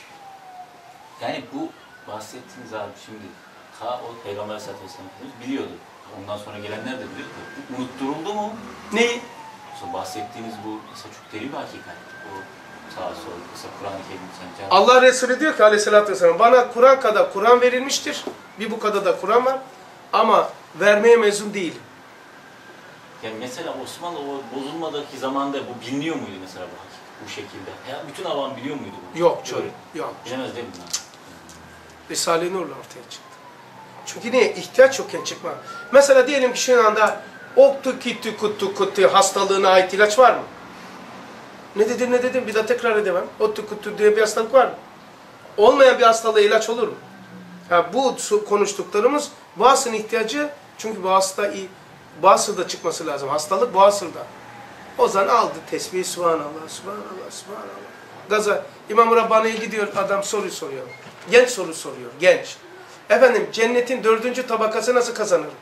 Yani bu bahsettiğiniz abi şimdi o Peygamber Aleyhisselatü Vesselam biliyordu. Ondan sonra gelenler de biliyordu. Bu unutturuldu mu? Neyi? Mesela bahsettiğiniz bu mesela çok derin bir hakikat. O sağ sol, mesela Kur'an-ı Kerim. Allah Resulü diyor ki Aleyhisselatü Vesselam, bana Kur'an kadar Kur'an verilmiştir. Bir bu kadar da Kur'an var. Ama vermeye mezun değilim. Yani mesela Osmanlı o bozulmadaki zamanda bu biliniyor muydu mesela bu şekilde? Ya bütün avam biliyor muydu bu? Yok canım, yok. Bilemez değil mi? Risale-i Nur'la ortaya çıktı. Çünkü niye? İhtiyaç yokken çıkma. Mesela diyelim ki şu anda oktu kittu kuttu kuttu hastalığına ait ilaç var mı? Ne dedim bir daha tekrar edemem. Oktu kuttu diye bir hastalık var mı? Olmayan bir hastalığa ilaç olur mu? Ha, bu konuştuklarımız vasın ihtiyacı, çünkü bu asırda çıkması lazım. Hastalık bu asırda. O zaman aldı tesbihi, subhanallah, subhanallah, subhanallah. Gaza, İmam-ı Rabbani'ye gidiyor, adam soru soruyor. Genç soru soruyor, genç. Efendim, cennetin 4. tabakası nasıl kazanırım?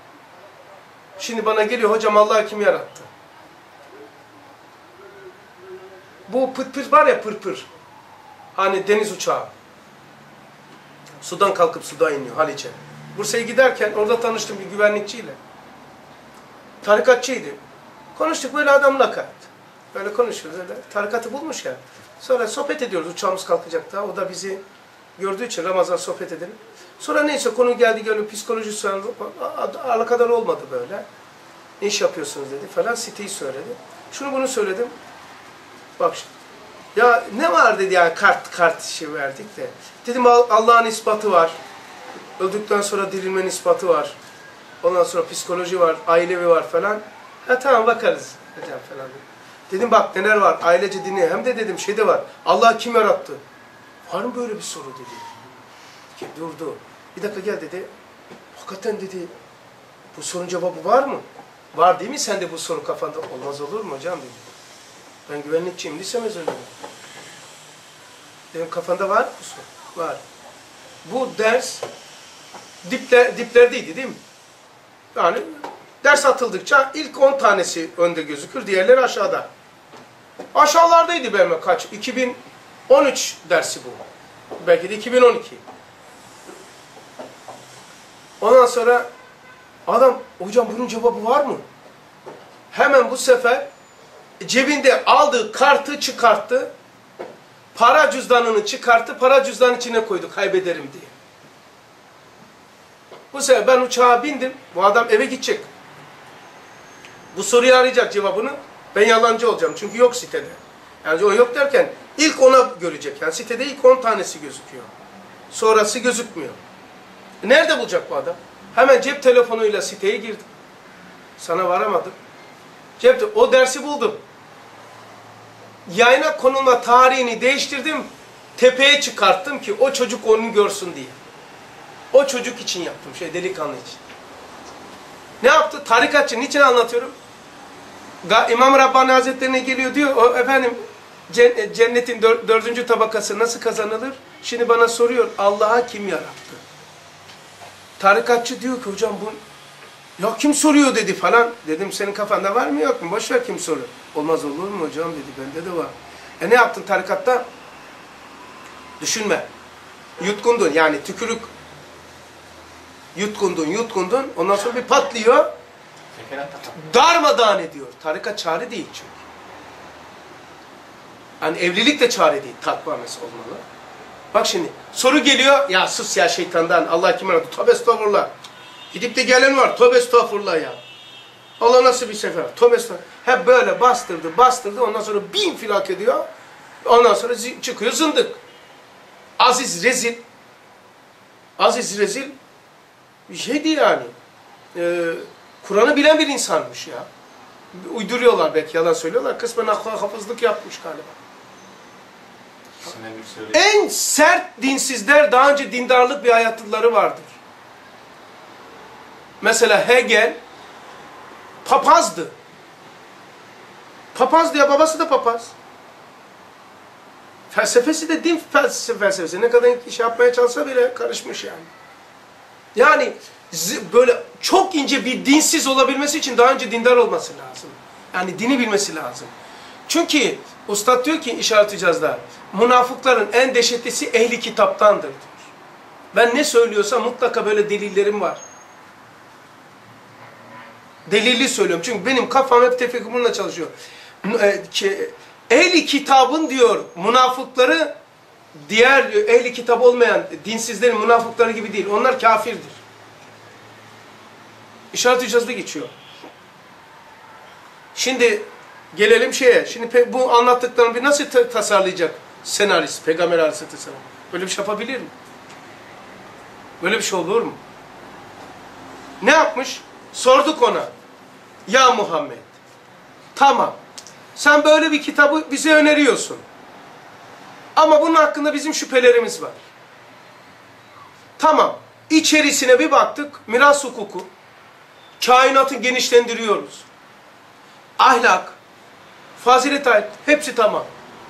Şimdi bana geliyor, hocam Allah'ı kim yarattı? Bu pırpır var ya, pırpır. Hani deniz uçağı. Sudan kalkıp sudan iniyor, Haliç'e. Bursa'ya giderken orada tanıştım bir güvenlikçiyle. Tarikatçıydı. Konuştuk böyle, adam lakat. Böyle konuşuyoruz öyle. Tarikatı bulmuş ya. Sonra sohbet ediyoruz, uçağımız kalkacak daha. O da bizi gördüğü için Ramazan sohbet edelim. Sonra neyse konu geldi, gönül psikoloji söyledi. Alakadar olmadı böyle. Ne iş yapıyorsunuz dedi falan, siteyi söyledi. Şunu bunu söyledim. Bak şimdi. Ya ne var dedi, yani kart işi verdik de. Dedim Allah'ın ispatı var. Öldükten sonra dirilmenin ispatı var. Ondan sonra psikoloji var, ailevi var falan. Ha tamam bakarız hocam falan. Dedim bak neler var, ailece dinle. Hem de dedim şey de var, Allah kim yarattı? Var mı böyle bir soru dedi. Ki durdu. Bir dakika gel dedi. Hakikaten dedi, bu sorunun cevabı var mı? Var değil mi sende bu soru kafanda? Olmaz olur mu hocam dedi. Ben güvenlikçiyim, lisemez öyle. Dedim kafanda var mı bu soru? Var. Bu ders diplerdeydi değil mi? Yani ders atıldıkça ilk 10 tanesi önde gözükür, diğerleri aşağıda. Aşağılardaydı benim kaç? 2013 dersi bu. Belki de 2012. Ondan sonra adam, hocam bunun cevabı var mı? Hemen bu sefer cebinde aldığı kartı çıkarttı. Para cüzdanını çıkarttı, para cüzdanın içine koydu kaybederim diye. Bu sefer ben uçağa bindim, bu adam eve gidecek. Bu soruyu arayacak cevabını, ben yalancı olacağım çünkü yok sitede. Yani o yok derken ilk ona görecek. Yani sitede ilk 10 tanesi gözüküyor. Sonrası gözükmüyor. Nerede bulacak bu adam? Hemen cep telefonuyla siteye girdim. Sana varamadım. O dersi buldum. Yayına konulma tarihini değiştirdim. Tepeye çıkarttım ki o çocuk onu görsün diye. O çocuk için yaptım, delikanlı için. Ne yaptı? Tarikatçı, niçin anlatıyorum? İmam Rabbani Hazretleri'ne geliyor diyor, efendim cennetin 4. tabakası nasıl kazanılır? Şimdi bana soruyor, Allah'a kim yarattı? Tarikatçı diyor ki hocam bu, ya kim soruyor dedi falan. Dedim senin kafanda var mı yok mu? Boşver kim soruyor. Olmaz olur mu hocam dedi, bende de var. Ne yaptın tarikatta? Düşünme. Yutkundun yani tükürük. Yutkundun. Ondan sonra bir patlıyor. Darmadağın ediyor. Tarikat çare değil çünkü. Yani evlilik de çare değil. Takva mesela olmalı. Bak şimdi soru geliyor. Ya sus ya şeytandan. Allah kim yarattı? Tövbe estağfurullah. Gidip de gelen var. Tövbe estağfurullah ya. Allah nasıl bir sefer. Tövbe estağfurullah. Hep böyle bastırdı. Ondan sonra bin filak ediyor. Ondan sonra çıkıyor zındık. Aziz rezil bir şeydi yani. Kur'an'ı bilen bir insanmış ya. Uyduruyorlar belki, yalan söylüyorlar. Kısmen hafızlık yapmış galiba. En sert dinsizler daha önce dindarlık bir hayatları vardır. Mesela Hegel papazdı. Papazdı ya, babası da papaz. Felsefesi de din felsefesi. Ne kadar iş yapmaya çalışsa bile karışmış yani. Yani böyle çok ince bir dinsiz olabilmesi için daha önce dindar olması lazım. Yani dini bilmesi lazım. Çünkü Ustad diyor ki İşaret-i Caz'da, münafıkların en dehşetlisi ehli kitaptandır diyor. Ben ne söylüyorsam mutlaka böyle delillerim var. Delilli söylüyorum. Çünkü benim kafam hep tefekkür bununla çalışıyor. Ehli kitabın diyor münafıkları diğer ehli kitap olmayan dinsizlerin münafıkları gibi değil. Onlar kafirdir. İşaret-i Caz'da geçiyor. Şimdi gelelim şeye. Şimdi bu anlattıklarını bir nasıl tasarlayacak senarist Peygamber Aleyhisselam? Böyle bir şey yapabilir mi? Böyle bir şey olur mu? Ne yapmış? Sorduk ona. Ya Muhammed, tamam. Sen böyle bir kitabı bize öneriyorsun. Ama bunun hakkında bizim şüphelerimiz var. Tamam. İçerisine bir baktık. Miras hukuku. Kainatı genişlendiriyoruz. Ahlak. Fazilet ayet. Hepsi tamam.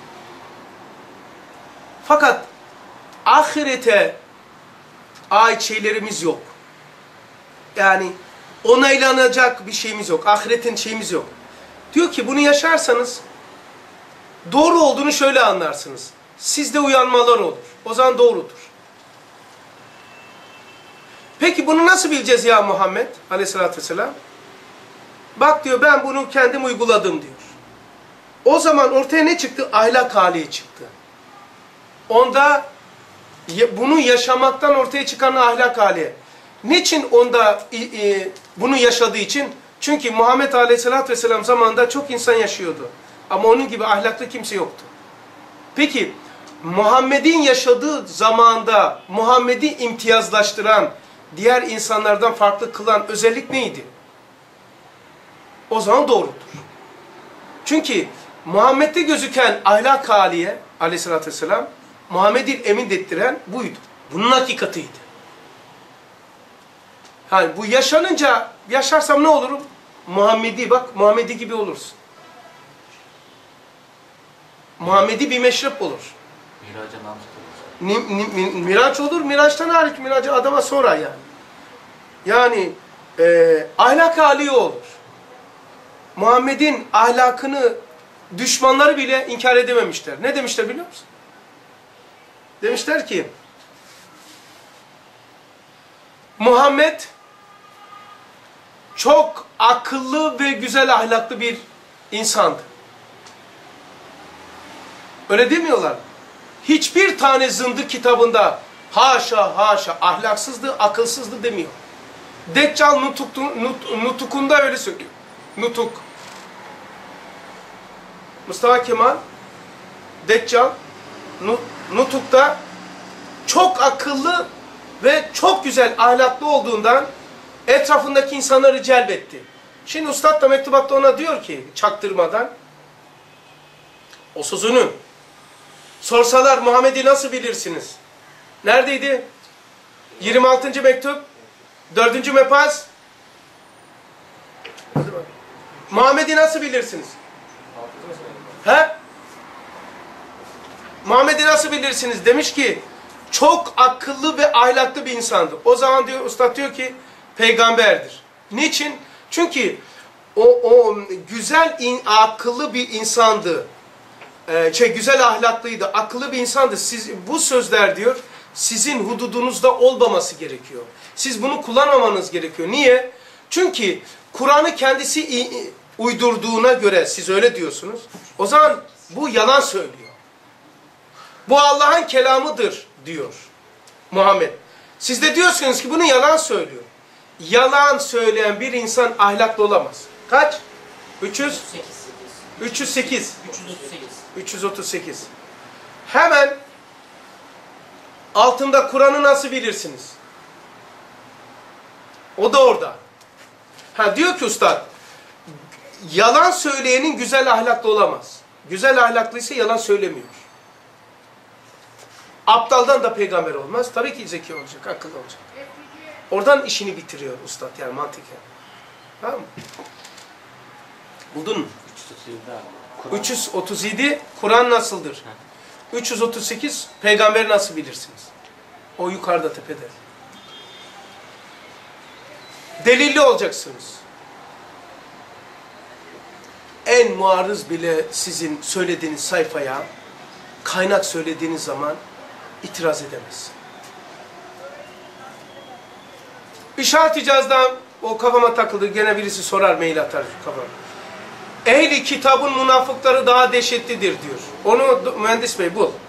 Fakat ahirete ait şeylerimiz yok. Yani onaylanacak bir şeyimiz yok. Ahiretin şeyimiz yok. Diyor ki bunu yaşarsanız doğru olduğunu şöyle anlarsınız. Sizde uyanmalar olur. O zaman doğrudur. Peki bunu nasıl bileceğiz ya Muhammed Aleyhisselatü Vesselam? Bak diyor ben bunu kendim uyguladım diyor. O zaman ortaya ne çıktı? Ahlak hali çıktı. Onda bunu yaşamaktan ortaya çıkan ahlak hali. Niçin onda bunu yaşadığı için? Çünkü Muhammed Aleyhisselatü Vesselam zamanında çok insan yaşıyordu. Ama onun gibi ahlaklı kimse yoktu. Peki Muhammed'in yaşadığı zamanda Muhammed'i imtiyazlaştıran, diğer insanlardan farklı kılan özellik neydi? O zaman doğrudur. Çünkü Muhammed'de gözüken ahlak haliye aleyhissalatü vesselam, Muhammed'in emin ettiren buydu. Bunun hakikatiydi. Yani bu yaşanınca, yaşarsam ne olurum? Muhammedi gibi olursun. Muhammedi bir meşrep olur. Miraca namzet olur. Miraç olur, Miraç'tan hariç, Miraç'ı adama sonra yani. Yani ahlak hali olur. Muhammed'in ahlakını düşmanları bile inkar edememişler. Ne demişler biliyor musun? Demişler ki, Muhammed çok akıllı ve güzel ahlaklı bir insandı. Öyle demiyorlar. Hiçbir tane zındık kitabında haşa haşa ahlaksızdı, akılsızdı demiyor. Deccal nutukunda öyle söylüyor. Nutuk. Mustafa Kemal Deccal nutukta çok akıllı ve çok güzel ahlaklı olduğundan etrafındaki insanları celbetti. Şimdi Üstad da mektubatta ona diyor ki çaktırmadan o sözünün sorsalar Muhammed'i nasıl bilirsiniz? Neredeydi? 26. mektup 4. mepaz Muhammed'i nasıl bilirsiniz? He? Muhammed'i nasıl bilirsiniz? Demiş ki çok akıllı ve ahlaklı bir insandı. O zaman diyor Üstad diyor ki peygamberdir. Niçin? Çünkü o güzel akıllı bir insandı. Güzel ahlaklıydı, akıllı bir insandı. Bu sözler diyor sizin hududunuzda olmaması gerekiyor. Siz bunu kullanmamanız gerekiyor. Niye? Çünkü Kur'an'ı kendisi uydurduğuna göre siz öyle diyorsunuz. O zaman bu yalan söylüyor. Bu Allah'ın kelamıdır diyor Muhammed. Siz de diyorsunuz ki bunu yalan söylüyor. Yalan söyleyen bir insan ahlaklı olamaz. Kaç? 308. 338. Hemen altında Kur'an'ı nasıl bilirsiniz? O da orada. Diyor ki Üstad, yalan söyleyenin güzel ahlaklı olamaz. Güzel ahlaklıysa yalan söylemiyor. Aptaldan da peygamber olmaz. Tabii ki zeki olacak, akıllı olacak. Oradan işini bitiriyor Üstad yani mantıken. Tamam mı? Buldun mu? 337 Kur'an nasıldır? 338 peygamber nasıl bilirsiniz? O yukarıda tepede. Delilli olacaksınız. En muarız bile sizin söylediğiniz sayfaya kaynak söylediğiniz zaman itiraz edemez. İşaret icazdan o kafama takıldı. Gene birisi sorar, mail atar kafama. Ehli kitabın münafıkları daha dehşetlidir diyor. Onu mühendis bey bul.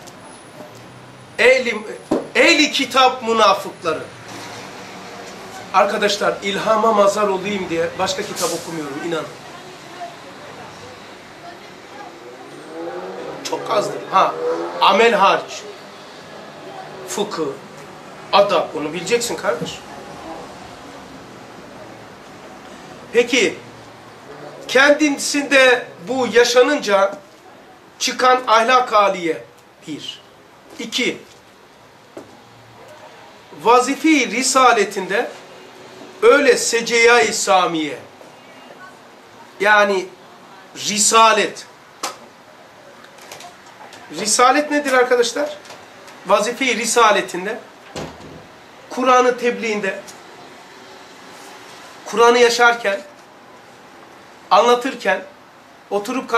Ehli kitap münafıkları. Arkadaşlar ilhama mazhar olayım diye başka kitap okumuyorum, inanın. Çok azdır. Amel hariç. Fıkıh, adab, onu bileceksin kardeş. Peki, kendisinde bu yaşanınca çıkan ahlak haliye 1. 2. Vazife-i risaletinde öyle seceyai samiye yani risalet. Risalet nedir arkadaşlar? Vazife-i risaletinde Kur'an'ı tebliğinde Kur'an'ı yaşarken anlatırken oturup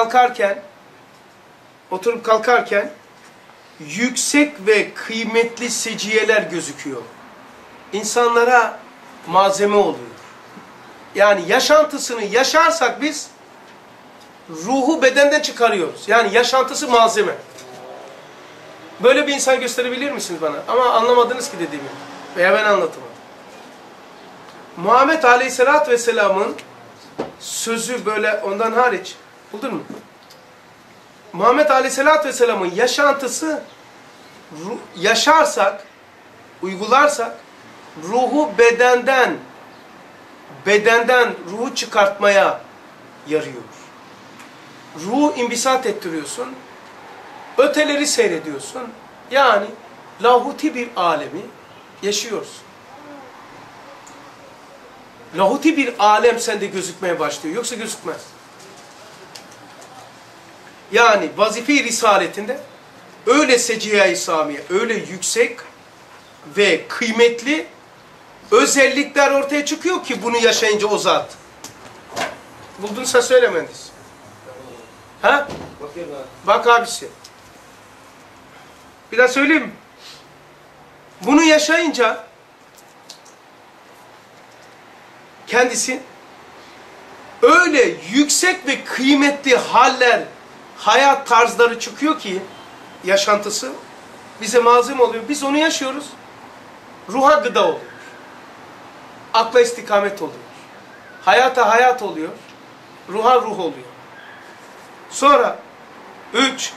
kalkarken yüksek ve kıymetli seciyeler gözüküyor. İnsanlara malzeme oluyor. Yani yaşantısını yaşarsak biz ruhu bedenden çıkarıyoruz. Yani yaşantısı malzeme. Böyle bir insan gösterebilir misiniz bana? Ama anlamadınız ki dediğimi. Veya ben anlatamadım. Muhammed Aleyhisselatü Vesselam'ın sözü böyle ondan hariç. Buldun mu? Muhammed Aleyhisselatü Vesselam'ın yaşantısı yaşarsak, uygularsak ruhu bedenden ruhu çıkartmaya yarıyor. ruhu imbisat ettiriyorsun. Öteleri seyrediyorsun. Yani lahuti bir alemi yaşıyorsun. Lahuti bir alem sende gözükmeye başlıyor. Yoksa gözükmez. Yani vazife-i risaletinde öyle seciyayı samiye, öyle yüksek ve kıymetli özellikler ortaya çıkıyor ki bunu yaşayınca o zat. Buldunsa söyle mühendis. Ha? Bakıyorum abi. Bak abisi. Bir daha söyleyeyim mi? Bunu yaşayınca kendisi öyle yüksek ve kıymetli haller, hayat tarzları çıkıyor ki yaşantısı bize malzeme oluyor. Biz onu yaşıyoruz. Ruha gıda oluyor. Akla istikamet oluyor. Hayata hayat oluyor. Ruha ruh oluyor. Sonra 3.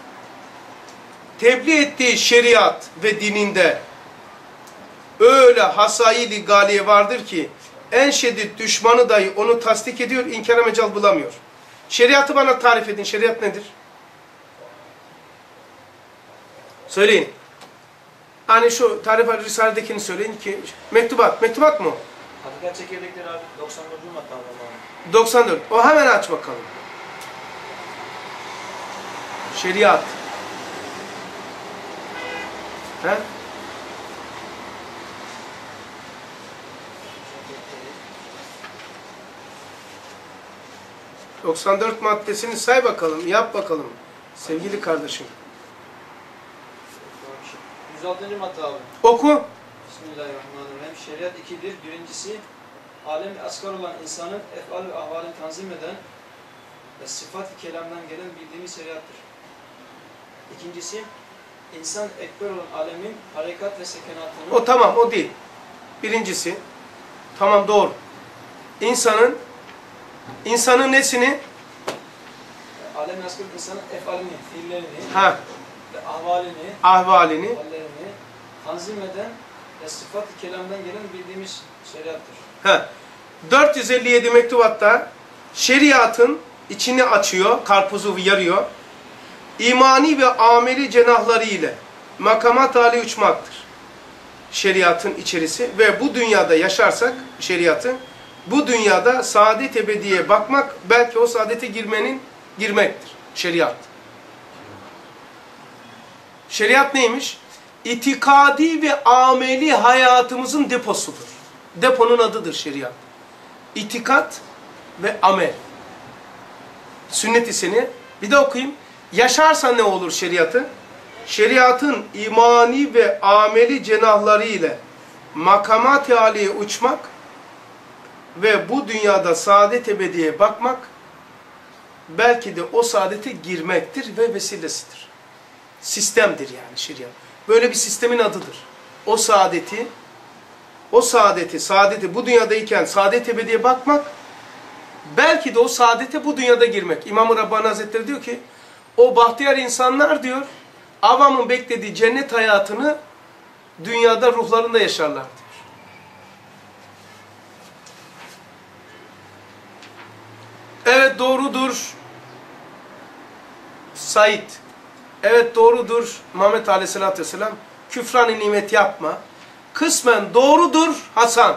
Tebliğ ettiği şeriat ve dininde öyle hasayili galiye vardır ki en şiddet düşmanı dahi onu tasdik ediyor, inkara mecal bulamıyor. Şeriatı bana tarif edin. Şeriat nedir? Söyleyin. Hani şu tarif-i risaledekini söyleyin ki mektubat. Mektubat mı o? Hakikat çekirdekleri abi 94. madde abi. 94. O hemen aç bakalım. Şeriat. He? 94 maddesini say bakalım, yap bakalım sevgili kardeşim. 106. madde abi. Oku. Bismillahirrahmanirrahim. Şeriat 2'dir. Birincisi, alem-i asgar olan insanın efal ve ahvalini tanzim eden ve sıfat-ı kelamdan gelen bildiğimiz şeriattır. İkincisi, insan ekber olan alemin harekat ve sekenatını... O tamam, o değil. Birincisi, tamam doğru. İnsanın nesini? Alem-i asgar insanın efalini, fiillerini Ha, ve ahvalini, ahvalini. hallerini tanzim eden ve sıfat-ı kelamdan gelen bildiğimiz şeriattır. Ha. 457 mektubatta şeriatın içini açıyor, karpuzu yarıyor. İmani ve ameli cenahları ile makamat hali uçmaktır. Şeriatın içerisi ve bu dünyada yaşarsak şeriatı, bu dünyada saadet ebediye bakmak, belki o saadete girmektir. Şeriat. Şeriat neymiş? İtikadi ve ameli hayatımızın deposudur. Deponun adıdır şeriat. İtikat ve amel. Sünnet-i seni. Bir de okuyayım. Yaşarsa ne olur şeriatı? Şeriatın imani ve ameli cenahları ile makamat-ı aliye uçmak ve bu dünyada saadet ebediye bakmak, belki de o saadete girmektir ve vesilesidir. Sistemdir yani şeriat. Böyle bir sistemin adıdır. O saadeti bu dünyadayken saadet ebediye bakmak, belki de o saadete bu dünyada girmek. İmam-ı Rabbani Hazretleri diyor ki, o bahtiyar insanlar diyor, avamın beklediği cennet hayatını dünyada ruhlarında yaşarlar diyor. Evet doğrudur Said. Evet doğrudur Muhammed Aleyhisselatü Vesselam. Küfran-ı nimet yapma. Kısmen doğrudur Hasan.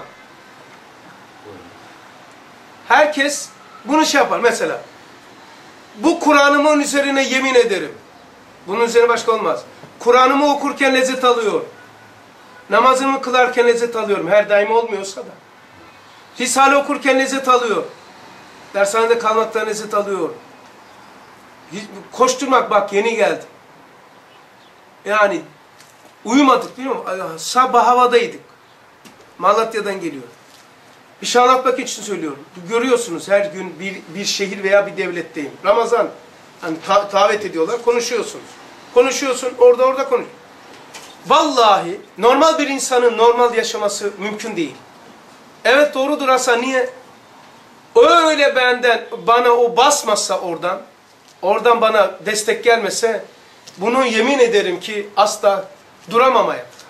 Herkes bunu şey yapar. Mesela bu Kur'an'ımın üzerine yemin ederim. Bunun üzerine başka olmaz. Kur'an'ımı okurken lezzet alıyorum. Namazımı kılarken lezzet alıyorum. Her daim olmuyorsa da. Risale okurken lezzet alıyorum. Dershanede kalmaktan lezzet alıyorum. Koşturmak bak yeni geldim. Yani uyumadık biliyor musun? Sabah havadaydık. Malatya'dan geliyorum. Bir şey anlatmak için söylüyorum. Görüyorsunuz her gün bir şehir veya bir devletteyim. Ramazan hani davet ediyorlar, konuşuyorsunuz. Konuşuyorsun, orada konuş. Vallahi normal bir insanın normal yaşaması mümkün değil. Evet doğrudur Hasan, niye? Öyle bana o basmazsa oradan bana destek gelmese, bunu yemin ederim ki asla duramam ayakta.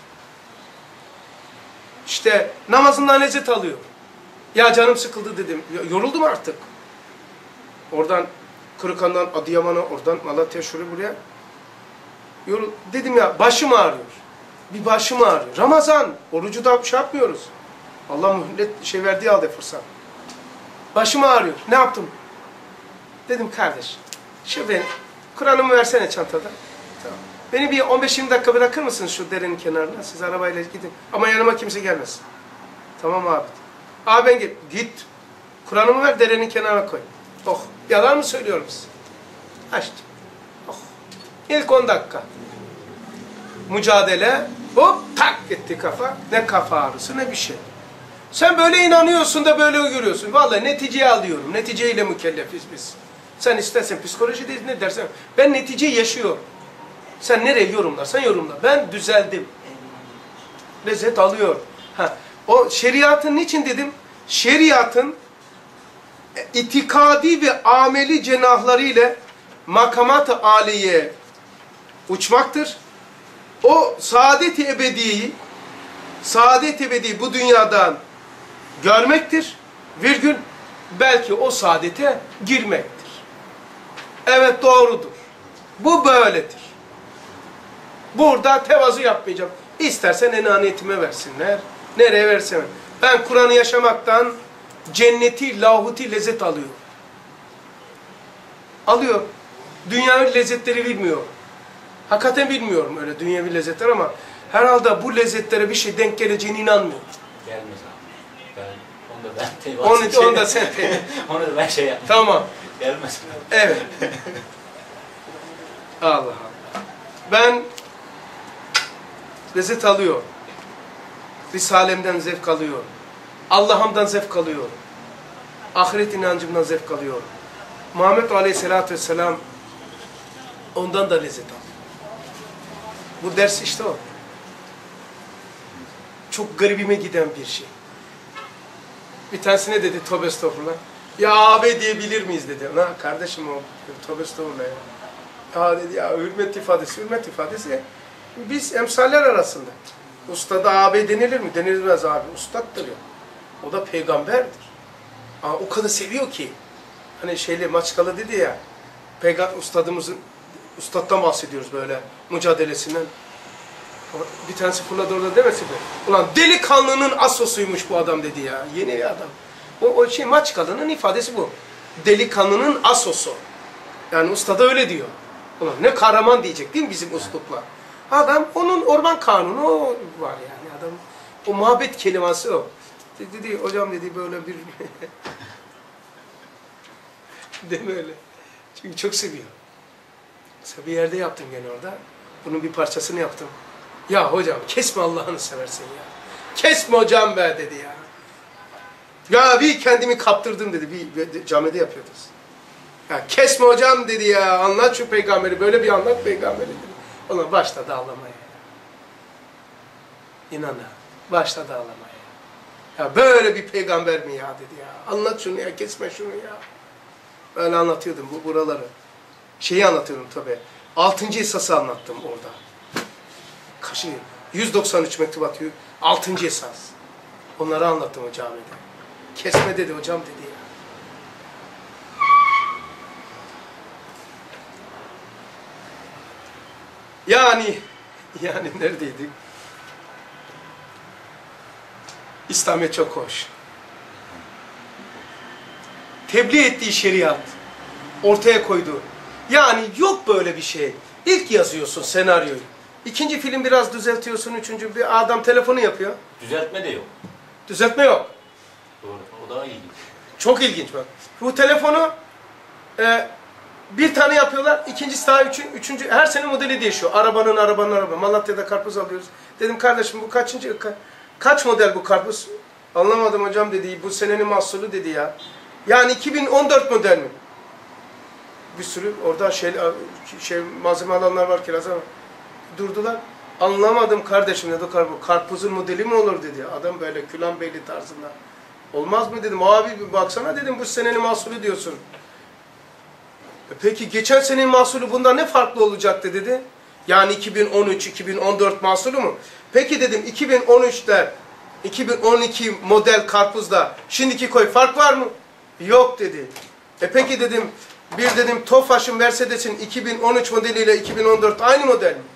İşte namazından lezzet alıyor. Ya canım sıkıldı dedim. Yoruldum artık. Oradan Kırıkhan'dan Adıyaman'a, oradan Malatya, şuraya buraya. Dedim ya, başım ağrıyor. Bir başım ağrıyor. Ramazan, orucu da şey yapmıyoruz. Allah mühlet şey verdiği halde fırsat. Başım ağrıyor. Ne yaptım? Dedim kardeş, şu beni, Kur'an'ımı versene çantada. Tamam. Beni bir 15-20 dakika bırakır mısınız şu derenin kenarına? Siz arabayla gidin. Ama yanıma kimse gelmesin. Tamam abi. Abi ben git. Kur'an'ımı ver, derenin kenarına koy. Oh, yalan mı söylüyorum size? Açtım. Oh. İlk 10 dakika. Mücadele, hop tak gitti kafa. Ne kafa ağrısı ne bir şey. Sen böyle inanıyorsun da böyle görüyorsun. Vallahi neticeyi alıyorum. Neticeyle mükellefiz biz. Sen istersen psikoloji değil ne dersen. Ben neticeyi yaşıyorum. Sen nereye yorumlarsan yorumla. Ben düzeldim. Lezzet alıyor. Ha, o şeriatın niçin dedim? Şeriatın itikadi ve ameli cenahlarıyla makamat-ı âliye uçmaktır. O saadet-i ebediyi, saadet-i ebedi bu dünyadan görmektir. Virgül, belki o saadete girmektir. Evet, doğrudur. Bu böyledir. Burada tevazu yapmayacağım. İstersen enaniyetime versinler. Nereye versem. Ben Kur'an'ı yaşamaktan cenneti, lahuti lezzet alıyorum. Alıyor. Dünyanın lezzetleri bilmiyorum. Hakikaten bilmiyorum öyle dünyevi lezzetler ama herhalde bu lezzetlere bir şey denk geleceğine inanmıyorum. Gelmez abi. Onu da sen Onu da ben şey yapmam. Tamam. Gelmez. Evet. Allah Allah. Ben lezzet alıyorum. Risalemden zevk alıyorum. Allah'ımdan zevk alıyorum. Ahiret inancımdan zevk alıyorum. Muhammed Aleyhisselatü Vesselam ondan da lezzet alıyor. Bu ders işte o. Çok garibime giden bir şey. Bir tanesine dedi tövbe estağfurullah. Ya abi diyebilir miyiz dedi. Ha kardeşim o tövbe estağfurullah ya. Ya dedi ya hürmet ifadesi biz emsaller arasında. Ustada abi denilir mi? Denilmez abi. Ustattır ya. O da peygamberdir. Aa, o kadar seviyor ki. Hani şeyle Maçkalı dedi ya. Ustaddan bahsediyoruz böyle mücadelesinden. Bir tanesi fırladı orada demesi mi? Ulan delikanlının asosuymuş bu adam dedi ya. Yeni bir adam. O şey Maçkalı'nın ifadesi bu. Delikanlının asosu. Yani ustada öyle diyor. Ulan ne kahraman diyecek değil mi bizim uslupla? Adam onun orman kanunu o var yani adam. O muhabbet kelimesi o. Dedi hocam dedi böyle bir deme öyle. Çünkü çok seviyor. Mesela bir yerde yaptım gene orada. Bunun bir parçasını yaptım. Ya hocam kesme Allah'ını seversen ya. Kesme hocam be dedi ya. Ya bir kendimi kaptırdım dedi. Bir camide yapıyorduk. Ya kesme hocam dedi ya. Anlat şu peygamberi. Böyle bir anlat peygamberi dedi. Ona başladı ağlamaya. İnan ha. Başladı ağlamaya. Ya böyle bir peygamber mi ya dedi ya. Anlat şunu ya. Kesme şunu ya. Böyle anlatıyordum bu buraları. Şeyi anlatıyordum tabii. 6. esası anlattım orada. Kaşı 193 mektup atıyor. 6. esas. Onları anlattım o camide. Kesme dedi hocam dedi ya. Yani neredeydik? İslamiyet çok hoş. Tebliğ ettiği şeriat ortaya koydu. Yani yok böyle bir şey. İlk yazıyorsun senaryoyu. İkinci film biraz düzeltiyorsun. Üçüncü bir adam telefonu yapıyor. Düzeltme de yok. Düzeltme yok. Doğru. O daha ilginç. Çok ilginç bak. Bu telefonu bir tane yapıyorlar. İkincisi daha üçüncü. Her sene modeli değişiyor. Araba. Malatya'da karpuz alıyoruz. Dedim kardeşim bu kaç model bu karpuz? Anlamadım hocam dedi. Bu senenin mahsulü dedi ya. Yani 2014 model mi? Bir sürü orada malzeme alanlar var kiraz ama durdular. Anlamadım kardeşim dedi karpuzun modeli mi olur dedi. Adam böyle Külanbeyli tarzında. Olmaz mı dedim. Abi baksana dedim bu senenin mahsulü diyorsun. Peki geçen senenin mahsulü bundan ne farklı olacaktı dedi. Yani 2013-2014 mahsulü mu? Peki dedim 2013'te 2012 model karpuzda şimdiki koy fark var mı? Yok dedi. Peki dedim Bir dedim Tofaş'ın Mercedes'in 2013 modeliyle 2014 aynı model mi?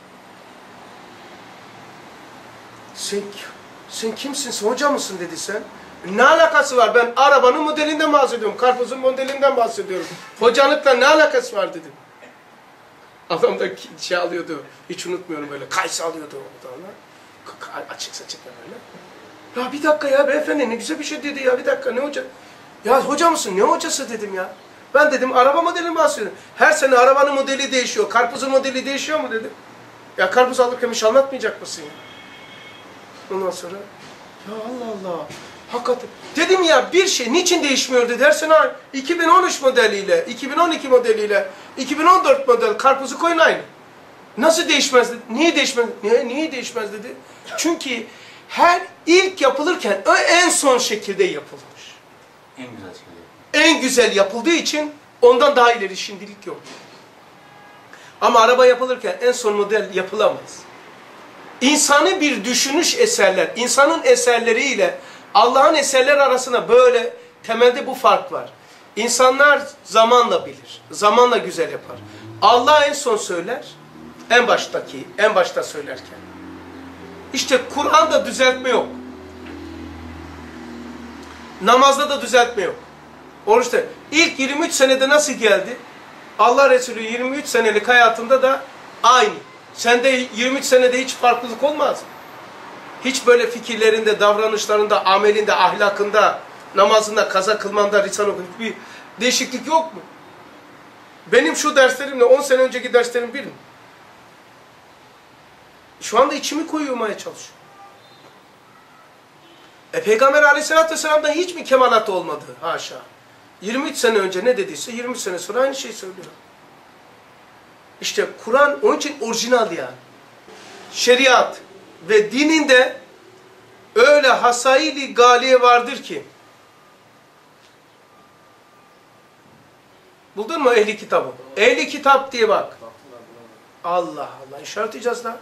Sen kimsin? Sen hoca mısın dedi sen. Ne alakası var? Ben arabanın modelinden bahsediyorum. Karpuzun modelinden bahsediyorum. Hocalıkla ne alakası var dedim. Adam da şey alıyordu. Hiç unutmuyorum böyle. Kayısı alıyordu oradan. Açık saçık böyle. Ya bir dakika ya beyefendi ne güzel bir şey dedi ya. Bir dakika ne hoca? Ya hoca mısın? Ne hocası dedim ya. Ben dedim araba modelini bahsediyorum. Her sene arabanın modeli değişiyor. Karpuzun modeli değişiyor mu dedim. Ya karpuz alırken bir şey anlatmayacak mısın ya? Ondan sonra ya Allah Allah. Hakikaten. Dedim ya bir şey niçin değişmiyor dedi. Her sene 2013 modeliyle, 2012 modeliyle, 2014 model karpuzu koyun aynı. Nasıl değişmez dedi. Niye değişmez? Niye değişmez dedi. Çünkü her ilk yapılırken en son şekilde yapılmış. En güzel şekilde. En güzel yapıldığı için ondan daha ileri şimdilik yok. Ama araba yapılırken en son model yapılamaz. İnsani bir düşünüş eserler, insanın eserleriyle Allah'ın eserleri arasında böyle temelde bu fark var. İnsanlar zamanla bilir, zamanla güzel yapar. Allah en son söyler, en başta söylerken. İşte Kur'an'da düzeltme yok. Namazda da düzeltme yok. Oruçta ilk 23 senede nasıl geldi? Allah Resulü 23 senelik hayatında da aynı. Sende 23 senede hiç farklılık olmaz mı? Hiç böyle fikirlerinde, davranışlarında, amelinde, ahlakında, namazında, kaza kılmanda, lisan okuyup bir değişiklik yok mu? Benim şu derslerimle 10 sene önceki derslerim bir mi? Şu anda içimi koymaya çalışıyorum. Peygamber Aleyhisselatü Vesselam'da hiç mi kemalat olmadı? Haşa. 23 sene önce ne dediyse 23 sene sonra aynı şeyi söylüyor. İşte Kur'an onun için orijinal yani. Şeriat ve dininde öyle hasaili galiye vardır ki. Buldun mu ehli kitabı? Ehli kitap diye bak. Allah Allah. İşaretleyeceğiz lan.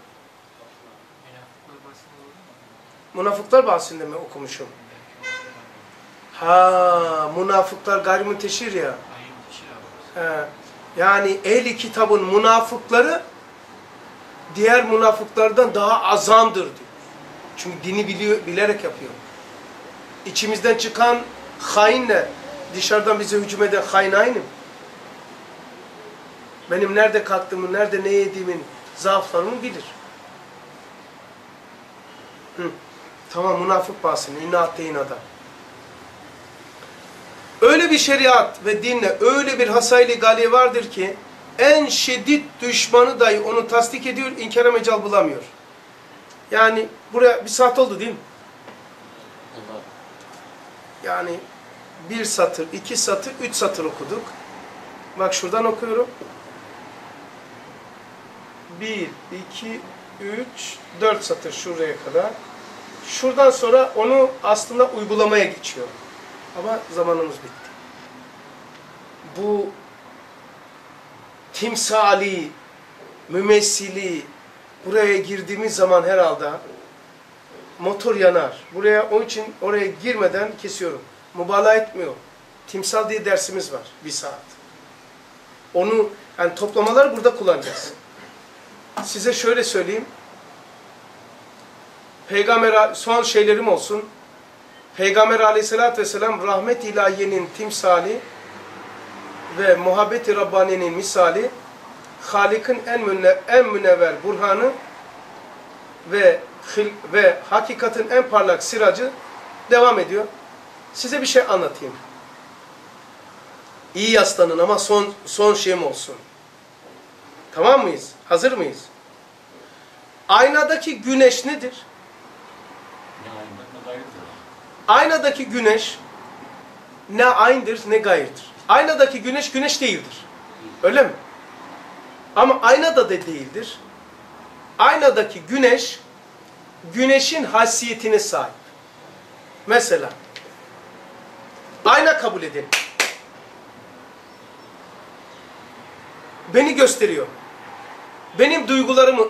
Münafıklar bahsinde mi okumuşum? Ha, münafıklar gayrimünteşir ya. Yani ehli kitabın münafıkları diğer münafıklardan daha azamdır diyor. Çünkü dini bilerek yapıyor. İçimizden çıkan hainle dışarıdan bize hücum eden hain aynı mı? Benim nerede kalktığımı, nerede ne yediğimin zaaflarımı bilir. Tamam münafık bahsini, inat deyin adam. Öyle bir şeriat ve dinle öyle bir hasayli galiye vardır ki en şiddet düşmanı dahi onu tasdik ediyor, inkara mecal bulamıyor. Yani buraya bir saat oldu değil mi? Yani bir satır, 2 satır, 3 satır okuduk. Bak şuradan okuyorum. 1, 2, 3, 4 satır şuraya kadar. Şuradan sonra onu aslında uygulamaya geçiyor. Ama zamanımız bitti. Bu timsali, mümessili, buraya girdiğimiz zaman herhalde motor yanar. Onun için oraya girmeden kesiyorum. Mübalağa etmiyor. Timsal diye dersimiz var. 1 saat. Onu yani toplamaları burada kullanacağız. Size şöyle söyleyeyim. Peygamber son şeylerim olsun. Peygamber Aleyhisselatü Vesselam rahmet ilahiyenin timsali ve muhabbeti Rabbani'nin misali, Halik'in en münevver burhanı ve hakikatin en parlak siracı devam ediyor. Size bir şey anlatayım. İyi yaslanın ama son şeyim olsun. Tamam mıyız? Hazır mıyız? Aynadaki güneş nedir? Aynadaki güneş ne aynıdır ne gayrıdır. Aynadaki güneş güneş değildir. Öyle mi? Ama aynada da değildir. Aynadaki güneş güneşin haysiyetine sahip. Mesela ayna kabul edelim. Beni gösteriyor. Benim duygularımı,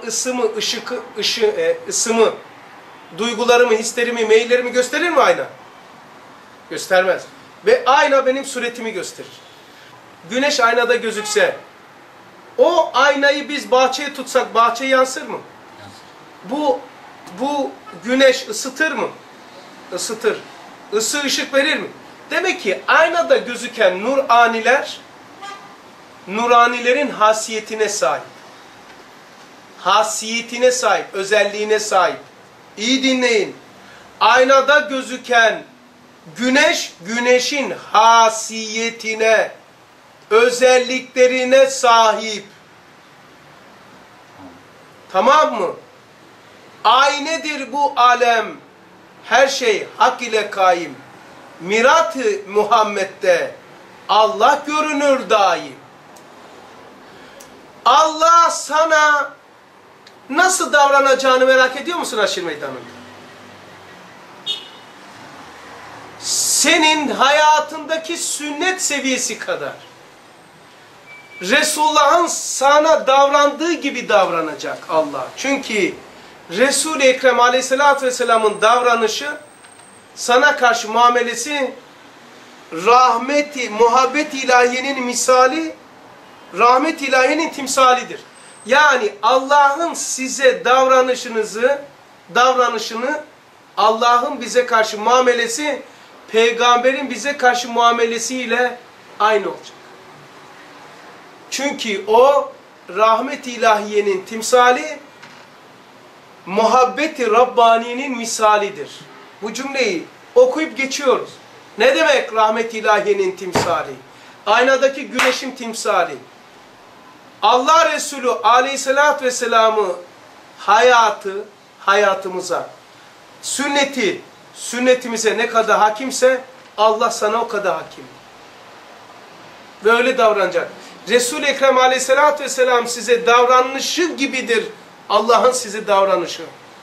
ısımı, duygularımı, hislerimi, meyillerimi gösterir mi ayna? Göstermez. Ve ayna benim suretimi gösterir. güneş aynada gözükse, o aynayı biz bahçeye tutsak bahçe yansır mı? Bu güneş ısıtır mı? Isıtır. Isı ışık verir mi? Demek ki aynada gözüken nuraniler, nuranilerin hasiyetine sahip. Hasiyetine sahip, özelliğine sahip. İyi dinleyin. Aynada gözüken güneş, güneşin hasiyetine, özelliklerine sahip. Tamam mı? Aynedir bu alem. Her şey hak ile kaim. Mirat-ı Muhammed'de Allah görünür daim. Allah sana nasıl davranacağını merak ediyor musun Haşr Meydanı'nda? Senin hayatındaki sünnet seviyesi kadar Resulullah'ın sana davrandığı gibi davranacak Allah. Çünkü Resul-i Ekrem Aleyhisselatü Vesselam'ın davranışı, sana karşı muamelesi rahmeti, muhabbet ilahiyenin misali, rahmet ilahiyenin timsalidir. Yani Allah'ın size davranışını, Allah'ın bize karşı muamelesi, peygamberin bize karşı muamelesiyle aynı olacak. Çünkü o rahmet ilahiyenin timsali, muhabbeti Rabbani'nin misalidir. Bu cümleyi okuyup geçiyoruz. Ne demek rahmet ilahiyenin timsali? Aynadaki güneşin timsali. Allah Resulü Aleyhisselatü Vesselam'ı hayatımıza, sünnetimize ne kadar hakimse Allah sana o kadar hakim. Ve öyle davranacak. Resul-i Ekrem Aleyhisselatü Vesselam size davranışı gibidir Allah'ın size davranışı.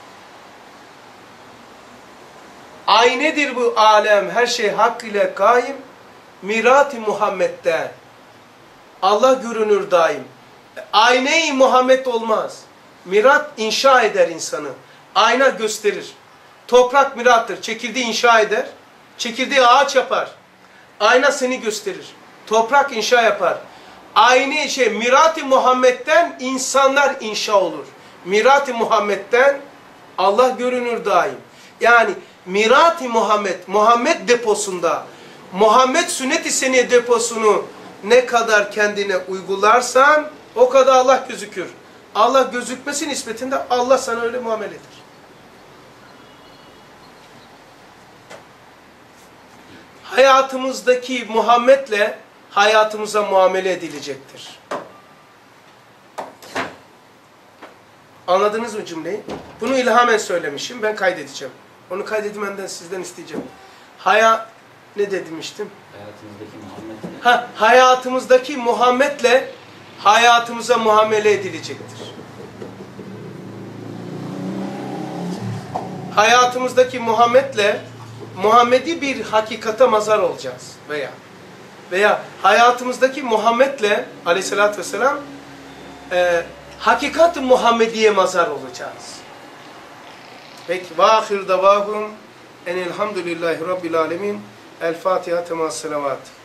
Aynedir bu alem, her şey hak ile kaim. Mirat-ı Muhammed'de Allah görünür daim. Ayne-i Muhammed olmaz. Mirat inşa eder insanı. Ayna gösterir. Toprak mirattır. Çekirdeği inşa eder. Çekirdeği ağaç yapar. Ayna seni gösterir. Toprak inşa yapar. Mirat-ı Muhammed'den insanlar inşa olur. Mirat-ı Muhammed'den Allah görünür daim. Yani Mirat-ı Muhammed deposunda, Muhammed sünnet-i seniye deposunu ne kadar kendine uygularsan o kadar Allah gözükür. Allah gözükmesi nispetinde Allah sana öyle muamele eder. Hayatımızdaki Muhammed'le hayatımıza muamele edilecektir. Anladınız mı cümleyi? Bunu ilhamen söylemişim. Ben kaydedeceğim. Onu kaydetmenden sizden isteyeceğim. Ne demiştim? Hayatımızdaki Muhammed'le hayatımıza muamele edilecektir. Hayatımızdaki Muhammed'le Muhammedi bir hakikate mazhar olacağız veya hayatımızdaki Muhammed'le Aleyhisselatü Vesselam hakikat-ı Muhammediye mazhar olacağız. Peki ve ahir davahum enelhamdülillahi rabbil alemin. El Fatiha temas selavat.